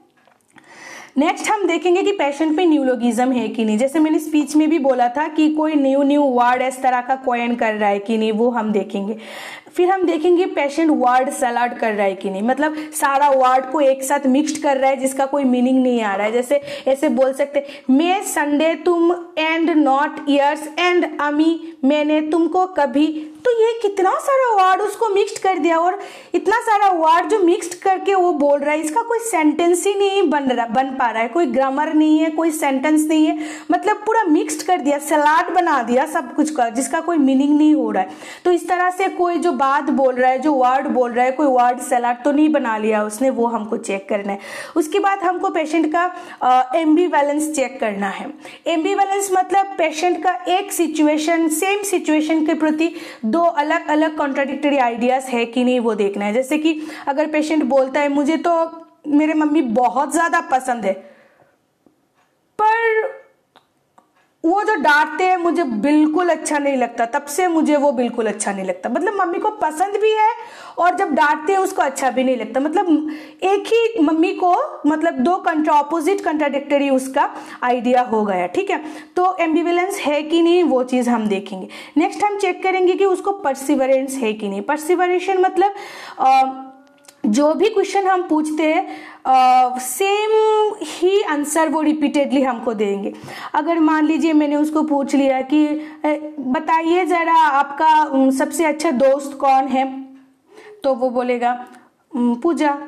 नेक्स्ट हम देखेंगे कि पेशेंट पे न्यूलोगिज्म है कि नहीं। जैसे मैंने स्पीच में भी बोला था कि कोई न्यू वर्ड इस तरह का कॉइन कर रहा है कि नहीं, वो हम देखेंगे। फिर हम देखेंगे पेशेंट वर्ड सलाड कर रहा है कि नहीं, मतलब सारा वर्ड को एक साथ मिक्स्ड कर रहा है जिसका कोई मीनिंग नहीं आ रहा है। जैसे ऐसे बोल सकते, मैं संडे, तुम, एंड, नॉट, ईयर्स, एंड, अमी, मैंने, तुमको, कभी। तो ये कितना सारा वर्ड उसको मिक्स्ड कर दिया, और इतना सारा वर्ड जो मिक्स्ड करके वो बोल रहा है, इसका कोई सेंटेंस ही नहीं बन पा रहा है, कोई ग्रामर नहीं है, कोई सेंटेंस नहीं है, मतलब पूरा मिक्स्ड कर दिया, सलाद बना दिया सब कुछ का, जिसका कोई मीनिंग नहीं हो रहा है। तो इस तरह से कोई जो बात बोल रहा है, जो वर्ड बोल रहा है, कोई वर्ड सलाद तो नहीं बना लिया उसने, वो हमको चेक करना है। उसके बाद हमको पेशेंट का एम्बिवैलेंस चेक करना है। एम्बिवैलेंस मतलब पेशेंट का एक सिचुएशन, सेम सिचुएशन के प्रति 2 अलग अलग कॉन्ट्राडिक्टरी आइडियाज है कि नहीं, वो देखना है। जैसे कि अगर पेशेंट बोलता है मुझे तो मेरे मम्मी बहुत ज्यादा पसंद है, पर वो जो डांटते हैं मुझे बिल्कुल अच्छा नहीं लगता, तब से मुझे वो बिल्कुल अच्छा नहीं लगता। मतलब मम्मी को पसंद भी है और जब डांटते हैं उसको अच्छा भी नहीं लगता। मतलब एक ही मम्मी को, मतलब 2 ऑपोजिट कंट्राडिक्टरी उसका आइडिया हो गया। ठीक है, तो एम्बिवैलेंस है कि नहीं वो चीज हम देखेंगे। नेक्स्ट हम चेक करेंगे कि उसको परसिवरेंस है कि नहीं। परसिवरेशन मतलब जो भी क्वेश्चन हम पूछते हैं सेम ही आंसर वो रिपीटेडली हमको देंगे। अगर मान लीजिए मैंने उसको पूछ लिया कि बताइए जरा आपका सबसे अच्छा दोस्त कौन है, तो वो बोलेगा पूजा।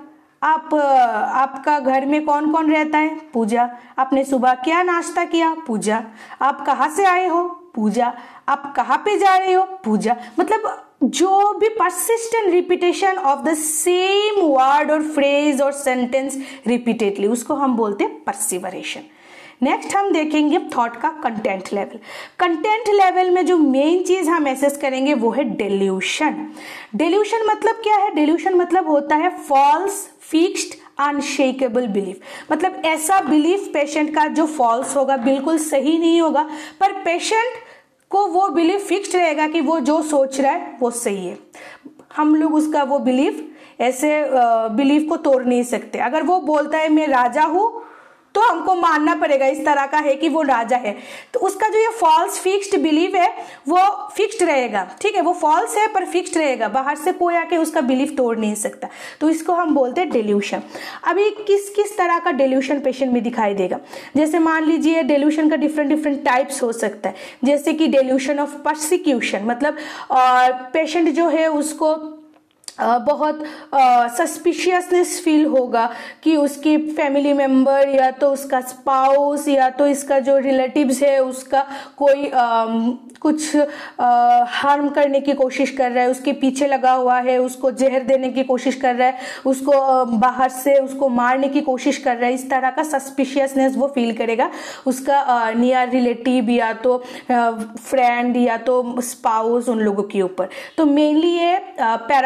आपका घर में कौन कौन रहता है? पूजा। आपने सुबह क्या नाश्ता किया? पूजा। आप कहाँ से आए हो? पूजा। आप कहाँ पे जा रहे हो? पूजा। मतलब जो भी persistent repetition of the same word और फ्रेज और सेंटेंस रिपीटेडली, उसको हम बोलते हैं परसिवरेशन। नेक्स्ट हम देखेंगे थॉट का कंटेंट लेवल। कंटेंट लेवल में जो मेन चीज हम एसेस करेंगे वो है डेल्यूशन। डेल्यूशन मतलब क्या है? डेल्यूशन मतलब होता है फॉल्स, फिक्स्ड, अनशेकेबल बिलीफ। मतलब ऐसा बिलीफ पेशेंट का जो फॉल्स होगा, बिल्कुल सही नहीं होगा, पर पेशेंट को वो बिलीफ फिक्स्ड रहेगा कि वो जो सोच रहा है वो सही है। हम लोग उसका वो बिलीफ, ऐसे बिलीफ को तोड़ नहीं सकते। अगर वो बोलता है मैं राजा हूं, तो हमको मानना पड़ेगा इस तरह का है कि वो राजा है। तो उसका जो ये फॉल्स फिक्स्ड बिलीफ है वो फिक्स्ड रहेगा। ठीक है, वो फॉल्स है पर फिक्स्ड रहेगा, बाहर से कोई आके उसका बिलीफ तोड़ नहीं सकता। तो इसको हम बोलते हैं डेल्यूशन। अभी किस किस तरह का डेल्यूशन पेशेंट में दिखाई देगा? जैसे मान लीजिए डेल्यूशन का डिफरेंट टाइप्स हो सकता है। जैसे कि डेल्यूशन ऑफ परसिक्यूशन, मतलब पेशेंट जो है उसको बहुत सस्पिशियसनेस फील होगा कि उसकी फैमिली मेंबर या तो उसका स्पाउस या तो इसका जो रिलेटिव्स है उसका कोई कुछ हार्म करने की कोशिश कर रहा है, उसके पीछे लगा हुआ है, उसको जहर देने की कोशिश कर रहा है, उसको बाहर से उसको मारने की कोशिश कर रहा है। इस तरह का सस्पिशियसनेस वो फील करेगा उसका नियर रिलेटिव या तो फ्रेंड या तो स्पाउस, उन लोगों के ऊपर। तो मेनली ये पैरानॉइड्स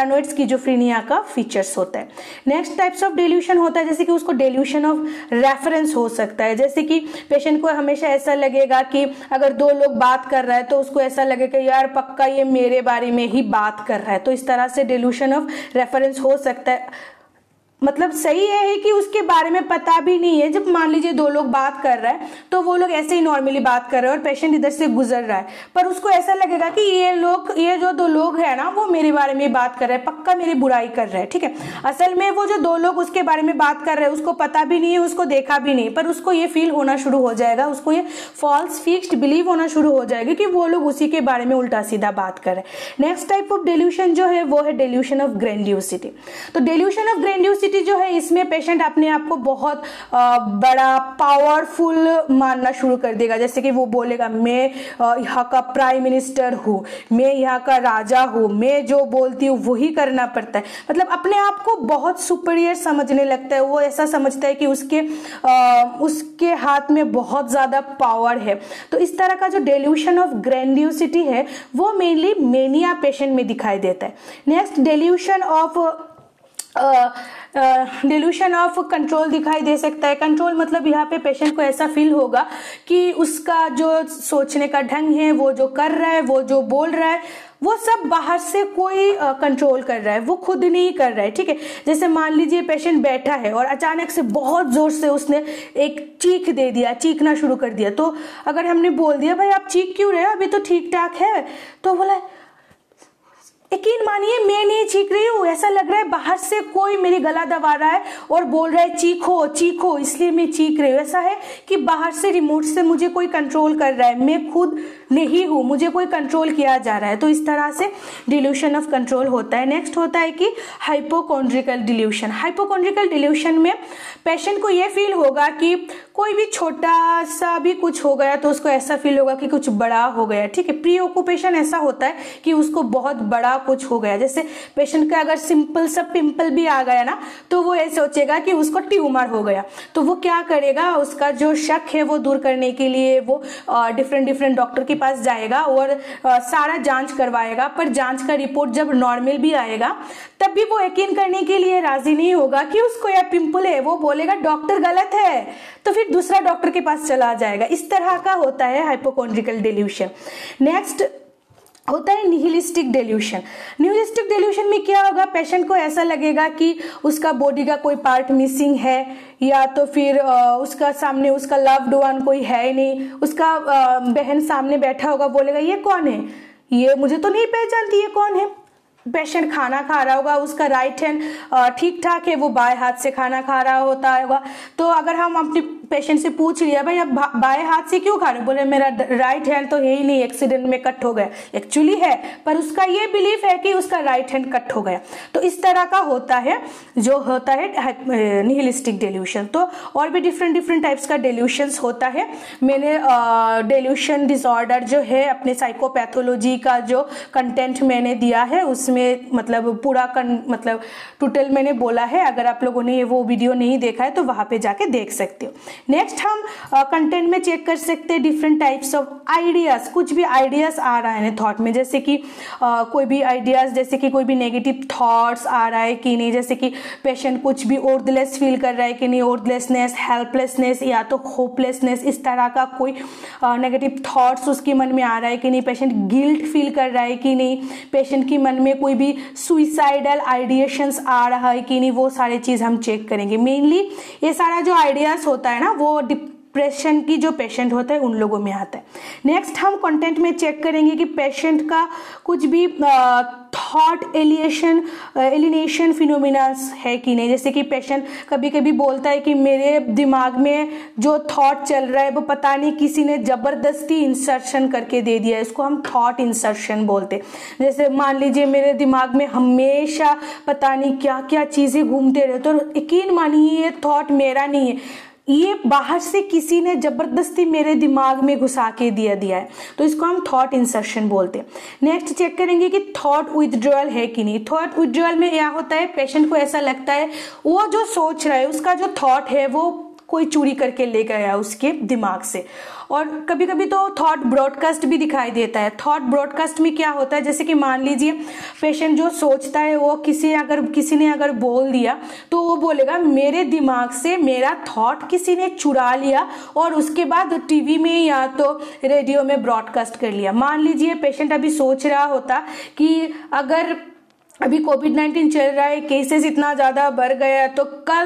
स्किज़ोफ्रेनिया का फीचर्स होता है। नेक्स्ट टाइप्स ऑफ डेल्यूशन होता है जैसे कि उसको डेल्यूशन ऑफ रेफरेंस हो सकता है, जैसे कि पेशेंट को हमेशा ऐसा लगेगा कि अगर दो लोग बात कर रहा है तो उसको ऐसा लगेगा यार पक्का ये मेरे बारे में ही बात कर रहा है, तो इस तरह से डेल्यूशन ऑफ रेफरेंस हो सकता है। मतलब सही है कि उसके बारे में पता भी नहीं है, जब मान लीजिए दो लोग बात कर रहे हैं तो वो लोग ऐसे ही नॉर्मली बात कर रहे हैं और पेशेंट इधर से गुजर रहा है, पर उसको ऐसा लगेगा कि ये जो दो लोग हैं ना वो मेरे बारे में बात कर रहे हैं, पक्का मेरी बुराई कर रहे हैं, ठीक है। असल में वो जो दो लोग उसके बारे में बात कर रहे हैं उसको पता भी नहीं है, उसको देखा भी नहीं, पर उसको ये फील होना शुरू हो जाएगा, उसको ये फॉल्स फिक्स्ड बिलीव होना शुरू हो जाएगा कि वो लोग उसी के बारे में उल्टा सीधा बात कर रहे हैं। नेक्स्ट टाइप ऑफ डेल्यूशन जो है वो है डेल्यूशन ऑफ ग्रैंडियोसिटी। तो डेल्यूशन ऑफ ग्रैंडियोसिटी जो है इसमें पेशेंट अपने आप को बहुत बड़ा पावरफुल मानना शुरू कर देगा, जैसे कि वो बोलेगा मैं यहाँ का प्राइम मिनिस्टर हूँ, मैं यहाँ का राजा हूँ, मैं जो बोलती हूँ वही करना पड़ता है, मतलब अपने आप को बहुत सुपीरियर समझने लगता है। वो ऐसा समझता है कि उसके हाथ में बहुत ज्यादा पावर है। तो इस तरह का जो डेल्यूशन ऑफ ग्रैंडियोसिटी है वो मेनली मेनिया पेशेंट में दिखाई देता है। नेक्स्ट डेल्यूशन ऑफ कंट्रोल दिखाई दे सकता है। कंट्रोल मतलब यहाँ पे पेशेंट को ऐसा फील होगा कि उसका जो सोचने का ढंग है, वो जो कर रहा है, वो जो बोल रहा है, वो सब बाहर से कोई कंट्रोल कर रहा है, वो खुद नहीं कर रहा है, ठीक है। जैसे मान लीजिए पेशेंट बैठा है और अचानक से बहुत जोर से उसने एक चीख दे दिया, चीखना शुरू कर दिया, तो अगर हमने बोल दिया भाई आप चीख क्यों रहे हो, अभी तो ठीक ठाक है, तो बोला यकीन मानिए मैं नहीं चीख रही हूँ, ऐसा लग रहा है बाहर से कोई मेरी गला दबा रहा है और बोल रहा है चीखो चीखो, इसलिए मैं चीख रही हूँ। ऐसा है कि बाहर से रिमोट से मुझे कोई कंट्रोल कर रहा है, मैं खुद नहीं हूँ, मुझे कोई कंट्रोल किया जा रहा है। तो इस तरह से डिल्यूशन ऑफ कंट्रोल होता है। नेक्स्ट होता है कि हाइपोकॉन्ड्रिकल डिल्यूशन। हाइपोकॉन्ड्रिकल डिल्यूशन में पेशेंट को यह फील होगा कि कोई भी छोटा सा भी कुछ हो गया तो उसको ऐसा फील होगा कि कुछ बड़ा हो गया, ठीक है। प्री ऑक्यूपेशन ऐसा होता है कि उसको बहुत बड़ा कुछ हो गया, जैसे पेशेंट का अगर सिंपल सा पिंपल भी आ गया ना तो वो ऐसे सोचेगा कि उसको ट्यूमर हो गया, तो वो क्या करेगा, उसका जो शक है वो दूर करने के लिए वो डिफरेंट डॉक्टर के पास जाएगा और सारा जांच करवाएगा, पर जांच का रिपोर्ट जब नॉर्मल भी आएगा तब भी वो यकीन करने के लिए राजी नहीं होगा कि उसको यह पिंपल है, वो बोलेगा डॉक्टर गलत है, तो फिर दूसरा डॉक्टर के पास चला जाएगा। इस तरह का होता है हाइपोकॉन्ड्रिकल डिल्यूशन। नेक्स्ट होता है निहिलिस्टिक डेल्यूशन। निहिलिस्टिक डेल्यूशन में क्या होगा, पेशेंट को ऐसा लगेगा कि उसका बॉडी का कोई पार्ट मिसिंग है, या तो फिर उसका सामने उसका लव्ड वन कोई है ही नहीं, उसका बहन सामने बैठा होगा, बोलेगा ये कौन है, ये मुझे तो नहीं पहचानती, ये कौन है। पेशेंट खाना खा रहा होगा, उसका राइट हैंड ठीक ठाक है, वो बाएं हाथ से खाना खा रहा होता होगा, तो अगर हम अपने पेशेंट से पूछ लिया भाई अब बाएं हाथ से क्यों खा रहे हो, बोले मेरा राइट हैंड तो है ही नहीं, एक्सीडेंट में कट हो गया। एक्चुअली है, पर उसका ये बिलीफ है कि उसका राइट हैंड कट हो गया। तो इस तरह का होता है जो होता है निहिलिस्टिक डेल्यूशन। तो और भी डिफरेंट टाइप्स का डेल्यूशंस होता है। मैंने डेल्यूशन डिसऑर्डर जो है अपने साइकोपैथोलॉजी का जो कंटेंट मैंने दिया है उसमें मतलब पूरा मतलब टोटल मैंने बोला है, अगर आप लोगों ने वो वीडियो नहीं देखा है तो वहां पे जाके देख सकते हो। नेक्स्ट हम कंटेंट में चेक कर सकते हैं डिफरेंट टाइप्स ऑफ आइडियाज। कुछ भी आइडियाज आ रहा है थॉट में, जैसे कि कोई भी आइडियाज, जैसे कि कोई भी नेगेटिव थॉट्स आ रहा है कि नहीं, जैसे कि पेशेंट कुछ भी ओर्थलेस फील कर रहा है कि नहीं, ओर्थलेसनेस, हेल्पलेसनेस या तो होपलेसनेस, इस तरह का कोई नेगेटिव थॉट्स उसके मन में आ रहा है कि नहीं, पेशेंट गिल्ट फील कर रहा है कि नहीं, पेशेंट के मन में कोई भी सुइसाइडल आइडिएशंस आ रहा है कि नहीं, वो सारी चीज हम चेक करेंगे। मेनली ये सारा जो आइडियाज होता है ना वो डिप्रेशन की जो पेशेंट होता है उन लोगों में आता है। नेक्स्ट हम कंटेंट में चेक करेंगे कि पेशेंट का कुछ भी थॉट एलिनेशन फिनोमिनास है कि नहीं, जैसे कि पेशेंट कभी कभी बोलता है कि मेरे दिमाग में जो थॉट चल रहा है वो पता नहीं किसी ने जबरदस्ती इंसर्शन करके दे दिया है, इसको हम थॉट इंसर्शन बोलते हैं। जैसे मान लीजिए मेरे दिमाग में हमेशा पता नहीं क्या क्या चीजें घूमते रहे, तो यकीन मानिए ये थॉट मेरा नहीं है, ये बाहर से किसी ने जबरदस्ती मेरे दिमाग में घुसा के दिया है, तो इसको हम थॉट इंसर्शन बोलते हैं। नेक्स्ट चेक करेंगे कि थॉट विथड्रॉल है कि नहीं। थॉट विथड्रॉल में क्या होता है, पेशेंट को ऐसा लगता है वो जो सोच रहा है उसका जो थॉट है वो कोई चोरी करके ले गया उसके दिमाग से। और कभी कभी तो थॉट ब्रॉडकास्ट भी दिखाई देता है। थॉट ब्रॉडकास्ट में क्या होता है, जैसे कि मान लीजिए पेशेंट जो सोचता है वो किसी ने अगर बोल दिया तो वो बोलेगा मेरे दिमाग से मेरा थॉट किसी ने चुरा लिया और उसके बाद टीवी में या तो रेडियो में ब्रॉडकास्ट कर लिया। मान लीजिए पेशेंट अभी सोच रहा होता कि अगर अभी कोविड-19 चल रहा है, केसेस इतना ज़्यादा बढ़ गया तो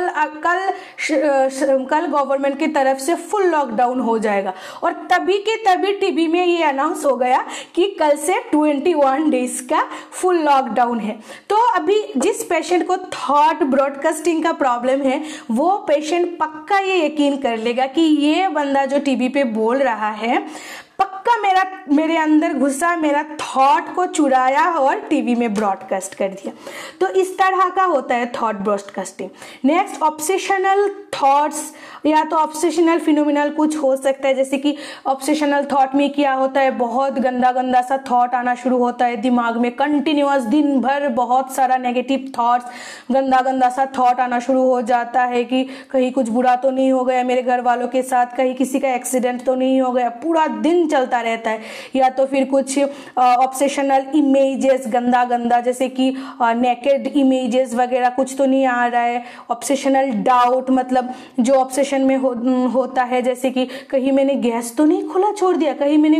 कल गवर्नमेंट की तरफ से फुल लॉकडाउन हो जाएगा, और तभी के तभी टीवी में ये अनाउंस हो गया कि कल से 21 डेज का फुल लॉकडाउन है। तो अभी जिस पेशेंट को थॉट ब्रॉडकास्टिंग का प्रॉब्लम है वो पेशेंट पक्का ये यकीन कर लेगा कि ये बंदा जो टीवी पे बोल रहा है पक्का मेरे अंदर घुसा, मेरा थॉट को चुराया और टीवी में ब्रॉडकास्ट कर दिया। तो इस तरह का होता है thought broadcasting. Next, obsessional thoughts या तो ऑब्सेशनल फिनोमिनल कुछ हो सकता है, जैसे कि ऑब्सेशनल थॉट में क्या होता है, बहुत गंदा गंदा सा थॉट आना शुरू होता है दिमाग में, कंटिन्यूअस दिन भर बहुत सारा नेगेटिव थॉट्स, गंदा गंदा सा थॉट आना शुरू हो जाता है कि कहीं कुछ बुरा तो नहीं हो गया मेरे घर वालों के साथ, कहीं किसी का एक्सीडेंट तो नहीं हो गया, पूरा दिन चलता रहता है। या तो फिर कुछ ऑब्सेशनल इमेजेस गंदा गंदा, जैसे कि नेकेड इमेजेस वगैरह कुछ तो नहीं आ रहा है। ऑब्सेशनल डाउट मतलब जो ऑब्सेशन में होता है, जैसे कि कहीं मैंने गैस तो नहीं खुला छोड़ दिया, कहीं मैंने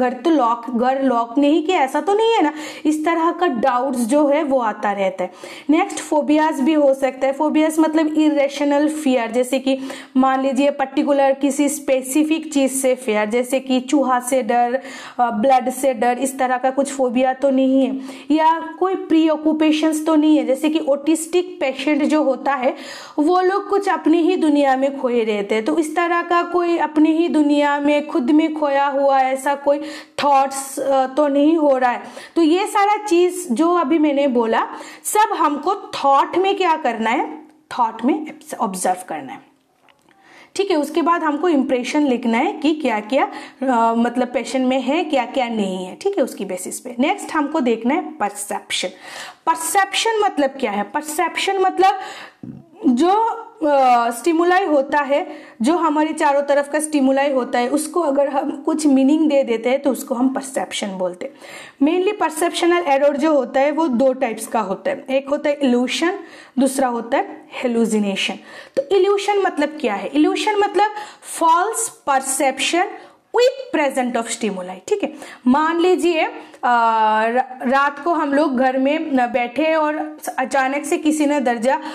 घर लॉक नहीं किया, ऐसा तो नहीं है ना। इस तरह का डाउट्स जो है वो आता रहता है। नेक्स्ट, फोबियाज भी हो सकता है। फोबियाज मतलब इरेशनल फियर, जैसे कि मान लीजिए पर्टिकुलर किसी स्पेसिफिक चीज से फियर, जैसे कि चूहा से डर, ब्लड से डर, इस तरह का कुछ फोबिया तो नहीं है। या कोई प्री ऑक्यूपेशंस तो नहीं है, जैसे कि ऑटिस्टिक पेशेंट जो होता है वो लोग कुछ अपनी ही दुनिया में खोए रहते हैं, तो इस तरह का कोई अपनी ही दुनिया में खुद में खोया हुआ ऐसा कोई थॉट्स तो नहीं हो रहा है। तो ये सारा चीज जो अभी मैंने बोला सब हमको थॉट में क्या करना है, थॉट में ऑब्जर्व करना है। ठीक है, उसके बाद हमको इंप्रेशन लिखना है कि क्या क्या मतलब पेशेंट में है, क्या क्या नहीं है। ठीक है, उसकी बेसिस पे। नेक्स्ट हमको देखना है परसेप्शन। परसेप्शन मतलब क्या है? परसेप्शन मतलब जो स्टिमुलाई होता है, जो हमारे चारों तरफ का स्टिमुलाई होता है, उसको अगर हम कुछ मीनिंग दे देते हैं तो उसको हम परसेप्शन बोलते हैं। मेनली परसेप्शनल एरर जो होता है वो दो टाइप्स का होता है, एक होता है इल्यूशन, दूसरा होता है हेलुसिनेशन। तो इल्यूशन मतलब क्या है? इल्यूशन मतलब false perception with present of stimuli. ठीक है, मान लीजिए रात को हम लोग घर में बैठे और अचानक से किसी ने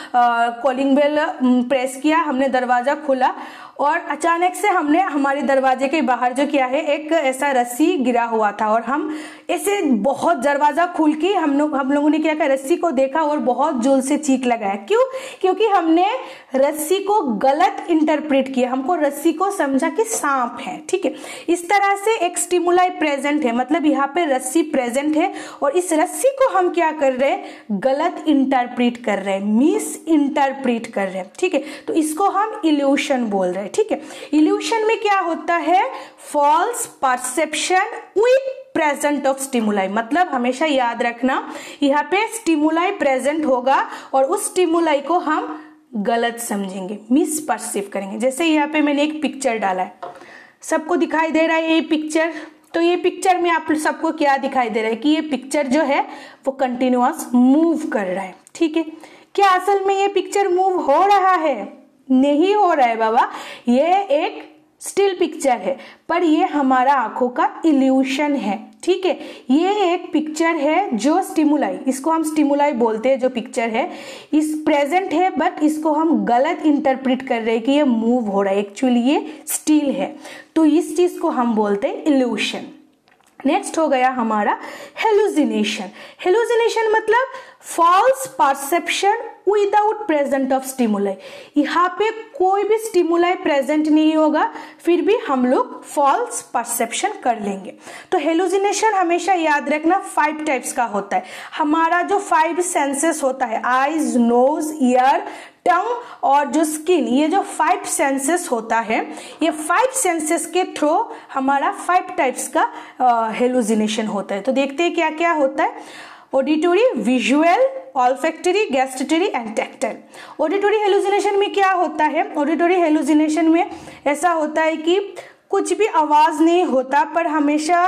कॉलिंग बेल प्रेस किया, हमने दरवाजा खोला और अचानक से हमने हमारे दरवाजे के बाहर जो किया है एक ऐसा रस्सी गिरा हुआ था और हम ऐसे बहुत दरवाजा खुल के हम लोगों ने क्या किया, रस्सी को देखा और बहुत जोर से चीख लगाया। क्यों? क्योंकि हमने रस्सी को गलत इंटरप्रेट किया, हमको रस्सी को समझा कि सांप है। ठीक है, इस तरह से एक स्टिमुलाई प्रेजेंट है, मतलब यहाँ पे रस्सी प्रेजेंट है और इस रस्सी को हम क्या कर रहे हैं, गलत इंटरप्रेट कर रहे हैं, मिस इंटरप्रेट कर रहे हैं। ठीक है, तो इसको हम इल्यूशन बोल रहे हैं। ठीक है, इल्यूशन में क्या होता है, false perception with present of stimuli. मतलब हमेशा याद रखना यहाँ पे स्टिमुलाई प्रेजेंट होगा और उस स्टिमुलाई को हम गलत समझेंगे, मिस परसीव करेंगे। जैसे यहाँ पे मैंने एक पिक्चर डाला है, सबको दिखाई दे रहा है ये पिक्चर, तो ये पिक्चर में आप सबको क्या दिखाई दे रहा है कि ये पिक्चर जो है वो कंटिन्यूअस मूव कर रहा है। ठीक है, क्या असल में ये पिक्चर मूव हो रहा है? नहीं हो रहा है बाबा, ये एक स्टिल पिक्चर है, पर ये हमारा आंखों का इल्यूशन है। ठीक है, ये एक पिक्चर है जो स्टिमुलाई, इसको हम स्टिमुलाई बोलते हैं, जो पिक्चर है इस प्रेजेंट है बट इसको हम गलत इंटरप्रेट कर रहे हैं कि ये मूव हो रहा है, एक्चुअली ये स्टिल है, तो इस चीज को हम बोलते हैं इल्यूशन। नेक्स्ट हो गया हमारा हेलुसिनेशन। हेलुसिनेशन मतलब false perception without present of stimuli. यहाँ पे कोई भी स्टिमुलाई प्रेजेंट नहीं होगा, फिर भी हम लोग फॉल्स परसेप्शन कर लेंगे। तो हेलुसिनेशन हमेशा याद रखना 5 टाइप्स का होता है। हमारा जो 5 सेंसेस होता है, आईज, नोज, ईयर, टंग और जो स्किन, ये जो 5 सेंसेस होता है, ये 5 सेंसेस के थ्रू हमारा 5 टाइप्स का हेलुसिनेशन होता है। तो देखते हैं क्या क्या होता है। Auditory, visual, olfactory, gustatory and tactile. Auditory hallucination में क्या होता है? ऑडिटरी हेलुसिनेशन में ऐसा होता है कि कुछ भी आवाज नहीं होता, पर हमेशा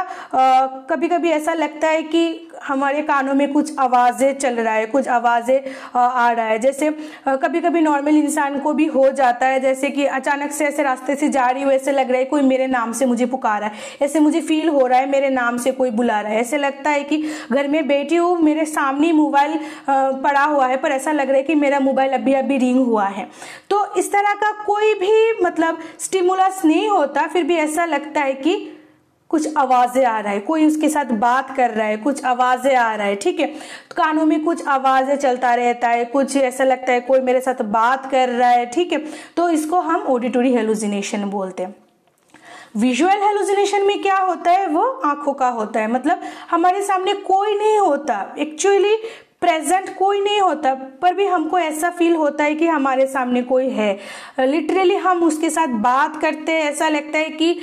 कभी कभी ऐसा लगता है कि हमारे कानों में कुछ आवाजें चल रहा है, कुछ आवाजें आ रहा है। जैसे कभी कभी नॉर्मल इंसान को भी हो जाता है, जैसे कि अचानक से ऐसे रास्ते से जा रही हूँ, ऐसे लग रहा है कोई मेरे नाम से मुझे पुकारा है, ऐसे मुझे फील हो रहा है मेरे नाम से कोई बुला रहा है। ऐसे लगता है कि घर में बैठी हूँ, मेरे सामने मोबाइल पड़ा हुआ है, पर ऐसा लग रहा है कि मेरा मोबाइल अभी अभी रिंग हुआ है। तो इस तरह का कोई भी मतलब स्टिमुलस नहीं होता, फिर भी ऐसा लगता है कि कुछ आवाजें आ रहा है, कोई उसके साथ बात कर रहा है, कुछ आवाजें आ रहा है, ठीक है। कानों में कुछ आवाजें चलता रहता है, कुछ ऐसा लगता है कोई मेरे साथ बात कर रहा है, ठीक है। तो इसको हम ऑडिटरी हेलुसिनेशन बोलते हैं। विजुअल हेलुसिनेशन में क्या होता है? वो आंखों का होता है, मतलब हमारे सामने कोई नहीं होता, एक्चुअली प्रेजेंट कोई नहीं होता, पर भी हमको ऐसा फील होता है कि हमारे सामने कोई है। लिटरली हम उसके साथ बात करते हैं, ऐसा लगता है कि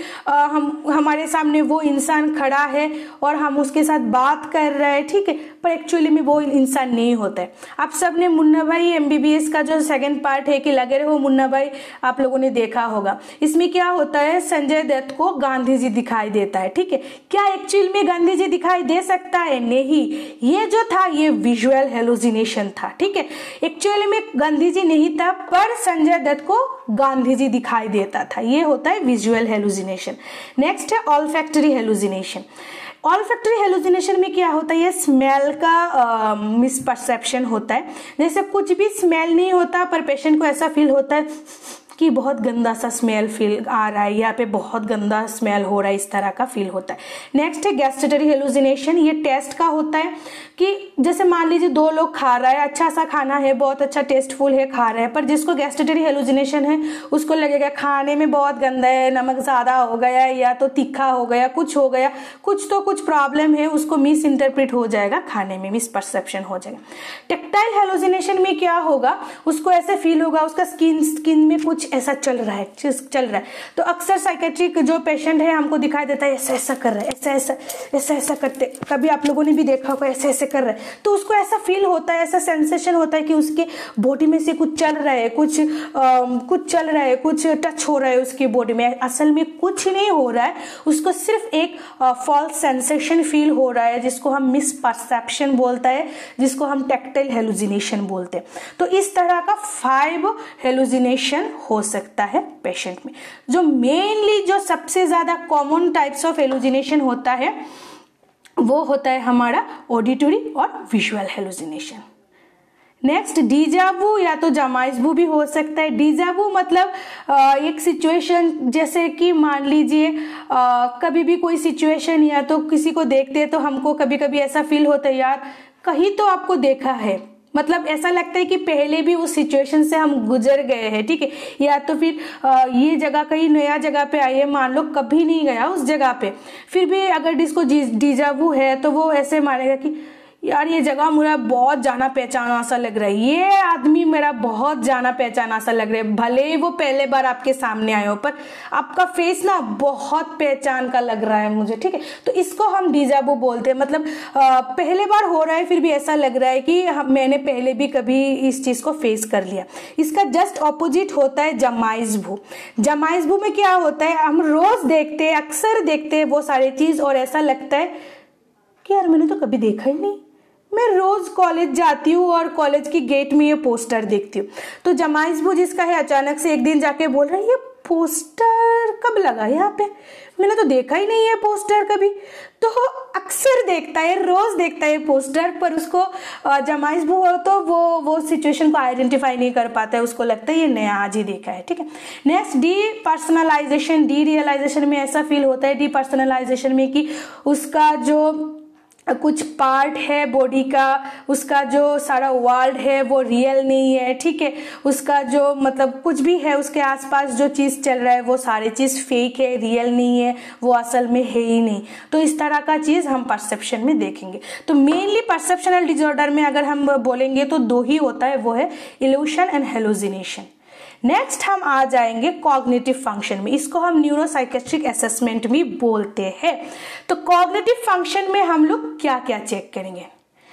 हमारे सामने वो इंसान खड़ा है और हम उसके साथ बात कर रहे हैं, ठीक है, पर एक्चुअली में वो इंसान नहीं होता है। आप सबने मुन्ना भाई MBBS का जो सेकंड पार्ट है कि लगे रहो मुन्ना भाई, आप लोगों ने देखा होगा। इसमें क्या होता है, संजय दत्त को गांधी जी दिखाई देता है, ठीक है। क्या एक्चुअल में गांधी जी दिखाई दे सकता है? नहीं, ये जो था ये विजुअल हेलुसिनेशन था, ठीक है। एक्चुअली में गांधी जी नहीं था, पर संजय दत्त को गांधी जी दिखाई देता था। ये होता है विजुअल हेलुसिनेशन। नेक्स्ट है ऑल्फैक्टरी हेलुसिनेशन। ऑल्फैक्टरी हेलुसिनेशन में क्या होता है? ये स्मेल का मिसपरसेप्शन होता है। जैसे कुछ भी स्मेल नहीं होता, पर पेशेंट को ऐसा फील होता है कि बहुत गंदा सा स्मेल फील आ रहा है, यहाँ पे बहुत गंदा स्मेल हो रहा है, इस तरह का फील होता है। नेक्स्ट है गैस्टेटरी हेलुसिनेशन। ये टेस्ट का होता है कि जैसे मान लीजिए दो लोग खा रहा है, अच्छा सा खाना है, बहुत अच्छा टेस्टफुल है, खा रहे हैं, पर जिसको गैस्टेटरी हेलुसिनेशन है उसको लगेगा खाने में बहुत गंदा है, नमक ज्यादा हो गया या तो तीखा हो गया, कुछ हो गया, कुछ प्रॉब्लम है, उसको मिस इंटरप्रेट हो जाएगा, खाने में मिसपरसेप्शन हो जाएगा। टेक्टाइल हेलुसिनेशन में क्या होगा? उसको ऐसे फील होगा उसका स्किन में कुछ ऐसा चल रहा है। तो अक्सर साइकेट्रिक जो पेशेंट है हमको दिखाई देता है ऐसा ऐसा कर रहा है, ऐसा करते, कभी आप लोगों ने भी देखा होगा ऐसे ऐसे कर रहा है, तो उसको ऐसा फील होता है, ऐसा सेंसेशन होता है कि उसके बॉडी में से कुछ चल रहा है, कुछ चल रहा है, कुछ टच हो रहा है उसकी बॉडी में। असल में कुछ नहीं हो रहा है, उसको सिर्फ एक फॉल्स सेंसेशन फील हो रहा है, जिसको हम मिसपरसेप्शन बोलता है, जिसको हम टैक्टाइल हेलुसिनेशन बोलते हैं। तो इस तरह का 5 हेलुसिनेशन हो सकता है पेशेंट में। जो मेनली जो सबसे ज्यादा कॉमन टाइप्स ऑफ हेलुसिनेशन होता है वो होता है हमारा ऑडिटरी और विजुअल हेलुसिनेशन। नेक्स्ट डीजावू या तो जमाइजवू भी हो सकता है। डीजावू मतलब एक सिचुएशन, जैसे कि मान लीजिए कभी भी कोई सिचुएशन या तो किसी को देखते हैं तो हमको कभी कभी ऐसा फील होता है यार कहीं तो आपको देखा है, मतलब ऐसा लगता है कि पहले भी उस सिचुएशन से हम गुजर गए हैं, ठीक है। या तो फिर ये जगह कहीं नया जगह पे आई है, मान लो कभी नहीं गया उस जगह पे, फिर भी अगर जिसको डीजावू है तो वो ऐसे मानेगा कि यार ये जगह मेरा बहुत जाना पहचाना सा लग रहा है, ये आदमी मेरा बहुत जाना पहचाना सा लग रहा है, भले ही वो पहले बार आपके सामने आए हो पर आपका फेस ना बहुत पहचान का लग रहा है मुझे, ठीक है। तो इसको हम डीजावू बोलते हैं, मतलब पहले बार हो रहा है फिर भी ऐसा लग रहा है कि मैंने पहले भी कभी इस चीज को फेस कर लिया। इसका जस्ट ऑपोजिट होता है जमाइजवू। जमाइजवू में क्या होता है, हम रोज देखते हैं, अक्सर देखते हैं वो सारी चीज और ऐसा लगता है कि यार मैंने तो कभी देखा ही नहीं, मैं रोज कॉलेज जाती हूँ और कॉलेज की गेट में ये पोस्टर देखती हूँ। तो जमाइजवू जिसका है अचानक से एक दिन जाके बोल रहा है ये पोस्टर कब लगा यहाँ पे, मैंने तो देखा ही नहीं है पोस्टर कभी। तो अक्सर देखता है, रोज देखता है पोस्टर, पर उसको जमाइजवू हो तो वो सिचुएशन को आइडेंटिफाई नहीं कर पाता है, उसको लगता है ये नया आज ही देखा है, ठीक है। Next depersonalisation. Derealisation में ऐसा फील होता है, डी पर्सनलाइजेशन में कि उसका जो कुछ पार्ट है बॉडी का, उसका जो सारा वर्ल्ड है वो रियल नहीं है, ठीक है। उसका जो मतलब कुछ भी है उसके आसपास जो चीज चल रहा है वो सारी चीज फेक है, रियल नहीं है, वो असल में है ही नहीं। तो इस तरह का चीज हम परसेप्शन में देखेंगे। तो मेनली परसेप्शनल डिसऑर्डर में अगर हम बोलेंगे तो 2 ही होता है, वो है इल्यूशन एंड हेलुसिनेशन। नेक्स्ट हम आ जाएंगे कॉग्निटिव फंक्शन में, इसको हम न्यूरोसाइकेट्रिक असेसमेंट भी बोलते हैं। तो कॉग्निटिव फंक्शन में हम लोग क्या क्या चेक करेंगे?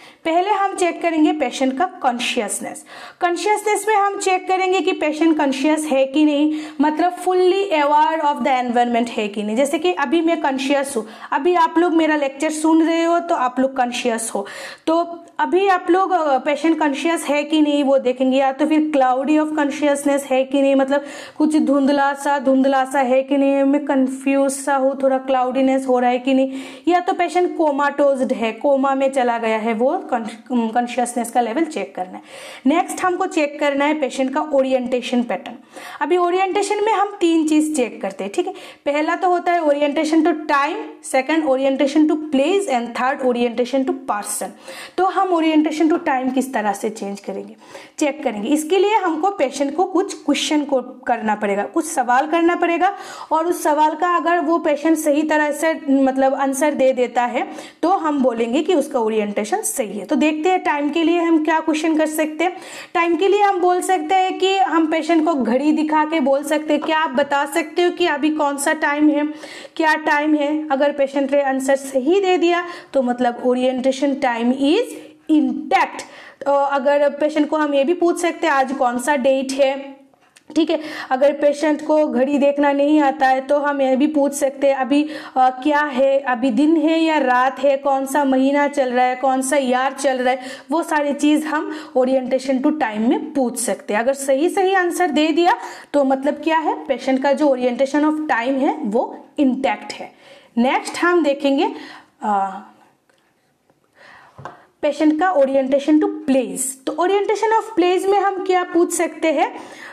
पहले हम चेक करेंगे पेशेंट का कॉन्शियसनेस। कॉन्शियसनेस में हम चेक करेंगे कि पेशेंट कॉन्शियस है कि नहीं, मतलब fully aware of the environment है कि नहीं। जैसे कि अभी मैं कॉन्शियस हूँ, अभी आप लोग मेरा लेक्चर सुन रहे हो तो आप लोग कॉन्शियस हो, तो अभी आप लोग पेशेंट कॉन्शियस है कि नहीं वो देखेंगे, या तो फिर क्लाउडी ऑफ कॉन्शियसनेस है कि नहीं, मतलब कुछ धुंधला सा है कि नहीं, मैं कंफ्यूज सा हूँ, थोड़ा क्लाउडीनेस हो रहा है कि नहीं, या तो पेशेंट कोमाटोज्ड है, कोमा में चला गया है, वो कॉन्शियसनेस का लेवल चेक करना है। नेक्स्ट हमको चेक करना है पेशेंट का ओरिएंटेशन पैटर्न। अभी ओरिएंटेशन में हम 3 चीज चेक करते हैं, ठीक है। पहला तो होता है orientation to time, second orientation to place and third orientation to person. तो हम ओरिएंटेशन टू टाइम किस तरह से चेक करेंगे, इसके लिए हमको पेशेंट को कुछ क्वेश्चन को करना पड़ेगा, कुछ सवाल करना पड़ेगा, और उस सवाल का अगर वो पेशेंट सही तरह से मतलब आंसर दे देता है तो हम बोलेंगे कि उसका ओरिएंटेशन सही है। तो देखते हैं टाइम के लिए हम क्या क्वेश्चन कर सकते हैं। टाइम के लिए हम बोल सकते हैं कि हम पेशेंट को घड़ी दिखा के बोल सकते हैं, क्या आप बता सकते हो कि अभी कौन सा टाइम है, क्या टाइम है। अगर पेशेंट ने आंसर सही दे दिया तो मतलब ओरिएंटेशन टाइम इज इंटैक्ट। तो अगर पेशेंट को हम ये भी पूछ सकते हैं आज कौन सा डेट है, ठीक है। अगर पेशेंट को घड़ी देखना नहीं आता है तो हम ये भी पूछ सकते हैं अभी क्या है, अभी दिन है या रात है, कौन सा महीना चल रहा है, कौन सा ईयर चल रहा है, वो सारी चीज हम ओरिएंटेशन टू टाइम में पूछ सकते हैं। अगर सही आंसर दे दिया तो मतलब क्या है, पेशेंट का जो ओरिएंटेशन ऑफ टाइम है वो इंटैक्ट है। नेक्स्ट हम देखेंगे पेशेंट का ओरिएंटेशन टू प्लेस। तो ओरिएंटेशन ऑफ प्लेस में हम क्या पूछ सकते हैं,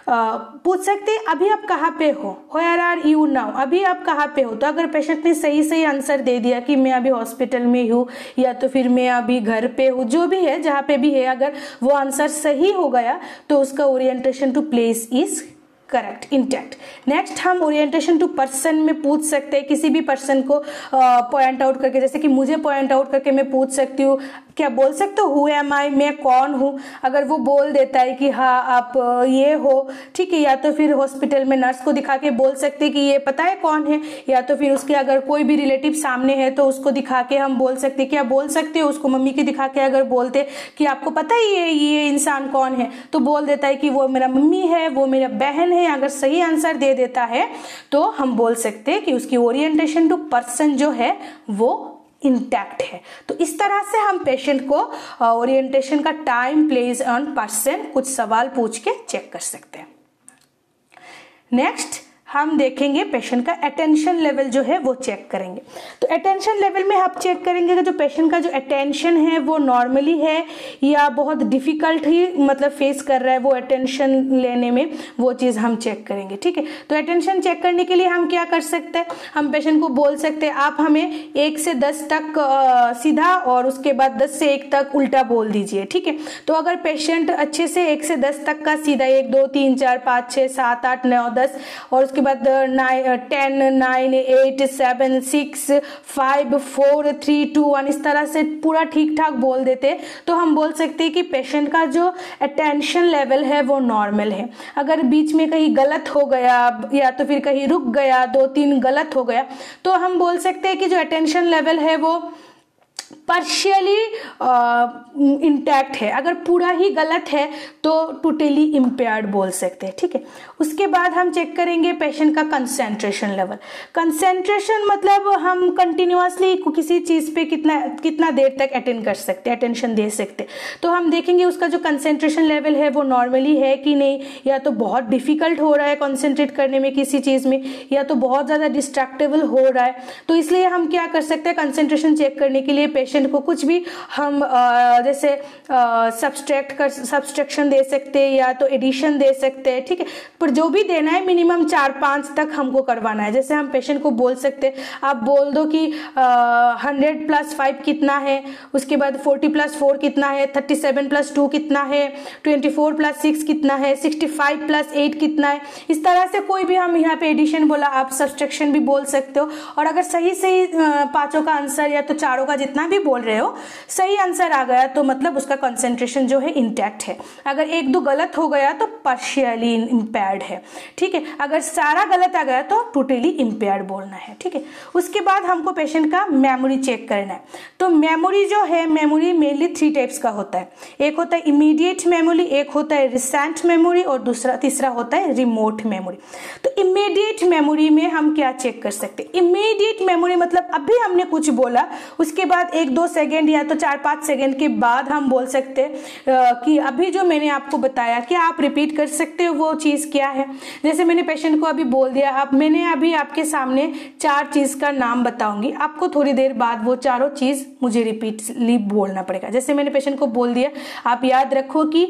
अभी आप कहाँ पे हो, वेयर आर यू नाउ, अभी आप कहाँ पे हो। तो अगर पेशेंट ने सही आंसर दे दिया कि मैं अभी हॉस्पिटल में हूँ या तो फिर मैं अभी घर पे हूँ, जो भी है जहाँ पे भी है, अगर वो आंसर सही हो गया तो उसका orientation to place is correct, intact. Next हम ओरिएंटेशन टू पर्सन में पूछ सकते हैं, किसी भी पर्सन को पॉइंट आउट करके, जैसे कि मुझे पॉइंट आउट करके मैं पूछ सकती हूँ, क्या बोल सकते हो हु एम आई, मैं कौन हूँ। अगर वो बोल देता है कि हाँ आप ये हो, ठीक है, या तो फिर हॉस्पिटल में नर्स को दिखा के बोल सकते हैं कि ये पता है कौन है, या तो फिर उसके अगर कोई भी रिलेटिव सामने है तो उसको दिखा के हम बोल सकते, क्या बोल सकते हो उसको मम्मी के दिखा के अगर बोलते कि आपको पता ही है ये इंसान कौन है, तो बोल देता है कि वो मेरा मम्मी है, वो मेरा बहन है। अगर सही आंसर दे देता है तो हम बोल सकते हैं कि उसकी ओरिएंटेशन टू पर्सन जो है वो इंटैक्ट है। तो इस तरह से हम पेशेंट को ओरिएंटेशन का टाइम, प्लेस एंड पर्सन कुछ सवाल पूछ के चेक कर सकते हैं। नेक्स्ट हम देखेंगे पेशेंट का अटेंशन लेवल जो है वो चेक करेंगे। तो अटेंशन लेवल में आप चेक करेंगे कि जो पेशेंट का जो अटेंशन है वो नॉर्मली है या बहुत डिफिकल्ट ही मतलब फेस कर रहा है वो अटेंशन लेने में, वो चीज़ हम चेक करेंगे, ठीक है। तो अटेंशन चेक करने के लिए हम क्या कर सकते हैं, हम पेशेंट को बोल सकते हैं आप हमें 1 से 10 तक सीधा और उसके बाद 10 से 1 तक उल्टा बोल दीजिए, ठीक है। तो अगर पेशेंट अच्छे से 1 से 10 तक का सीधा 1 2 3 4 5 6 7 8 9 10 और उसके बाद 10 9 8 7 6 5 4 3 2 1 इस तरह से पूरा ठीक ठाक बोल देते तो हम बोल सकते हैं कि पेशेंट का जो अटेंशन लेवल है वो नॉर्मल है। अगर बीच में कहीं गलत हो गया या तो फिर कहीं रुक गया, 2-3 गलत हो गया, तो हम बोल सकते हैं कि जो अटेंशन लेवल है वो पार्शियली इंटैक्ट है। अगर पूरा ही गलत है तो टोटली इम्पेयर्ड बोल सकते हैं, ठीक है। उसके बाद हम चेक करेंगे पेशेंट का कंसंट्रेशन लेवल। कंसंट्रेशन मतलब हम कंटिन्यूअसली किसी चीज पे कितना देर तक अटेंड कर सकते हैं, अटेंशन दे सकते, तो हम देखेंगे उसका जो कंसंट्रेशन लेवल है वो नॉर्मली है कि नहीं, या तो बहुत डिफिकल्ट हो रहा है कंसंट्रेट करने में किसी चीज में, या तो बहुत ज्यादा डिस्ट्रैक्टेबल हो रहा है। तो इसलिए हम क्या कर सकते हैं, कंसंट्रेशन चेक करने के लिए पेशेंट को कुछ भी हम जैसे सब्सट्रैक्शन दे सकते हैं या तो एडिशन दे सकते हैं, ठीक है। पर जो भी देना है मिनिमम 4-5 तक हमको करवाना है। जैसे हम पेशेंट को बोल सकते हैं, आप बोल दो कि 100 + 5 कितना है, उसके बाद 40 + 4 कितना है, 37 + 2 कितना है, 24 + 6 कितना है, 65 + 8 कितना है। इस तरह से कोई भी हम यहाँ पे एडिशन बोला, आप सब्सट्रैक्शन भी बोल सकते हो। और अगर सही 5 का आंसर या तो 4 का जितना भी बोल रहे हो, सही आंसर आ गया तो मतलब उसका कंसंट्रेशन जो है इंटैक्ट है। अगर एक दो गलत हो गया तो पार्शियली इम्पेयर्ड है, ठीक है। अगर सारा गलत आ गया तो टोटली इम्पेयर्ड बोलना है, ठीक है। उसके बाद हमको पेशेंट का मेमोरी चेक करना है। तो मेमोरी जो है, मेमोरी मेनली 3 टाइप्स का होता है। एक होता है इमीडिएट मेमोरी, एक होता है रिसेंट मेमोरी और तीसरा होता है रिमोट मेमोरी। तो इमीडिएट मेमोरी में हम क्या चेक कर सकते हैं? इमीडिएट मेमोरी मतलब अभी हमने कुछ बोला, उसके बाद 1-2 सेकेंड या तो 4-5 सेकेंड के बाद हम बोल सकते हैं कि अभी जो मैंने आपको बताया, क्या आप रिपीट कर सकते हो वो चीज़ क्या है? जैसे मैंने पेशेंट को अभी बोल दिया, मैंने अभी आपके सामने 4 चीज़ का नाम बताऊंगी, आपको थोड़ी देर बाद वो चारों चीज़ मुझे रिपीटली बोलना पड़ेगा। जैसे मैंने पेशेंट को बोल दिया, आप याद रखो कि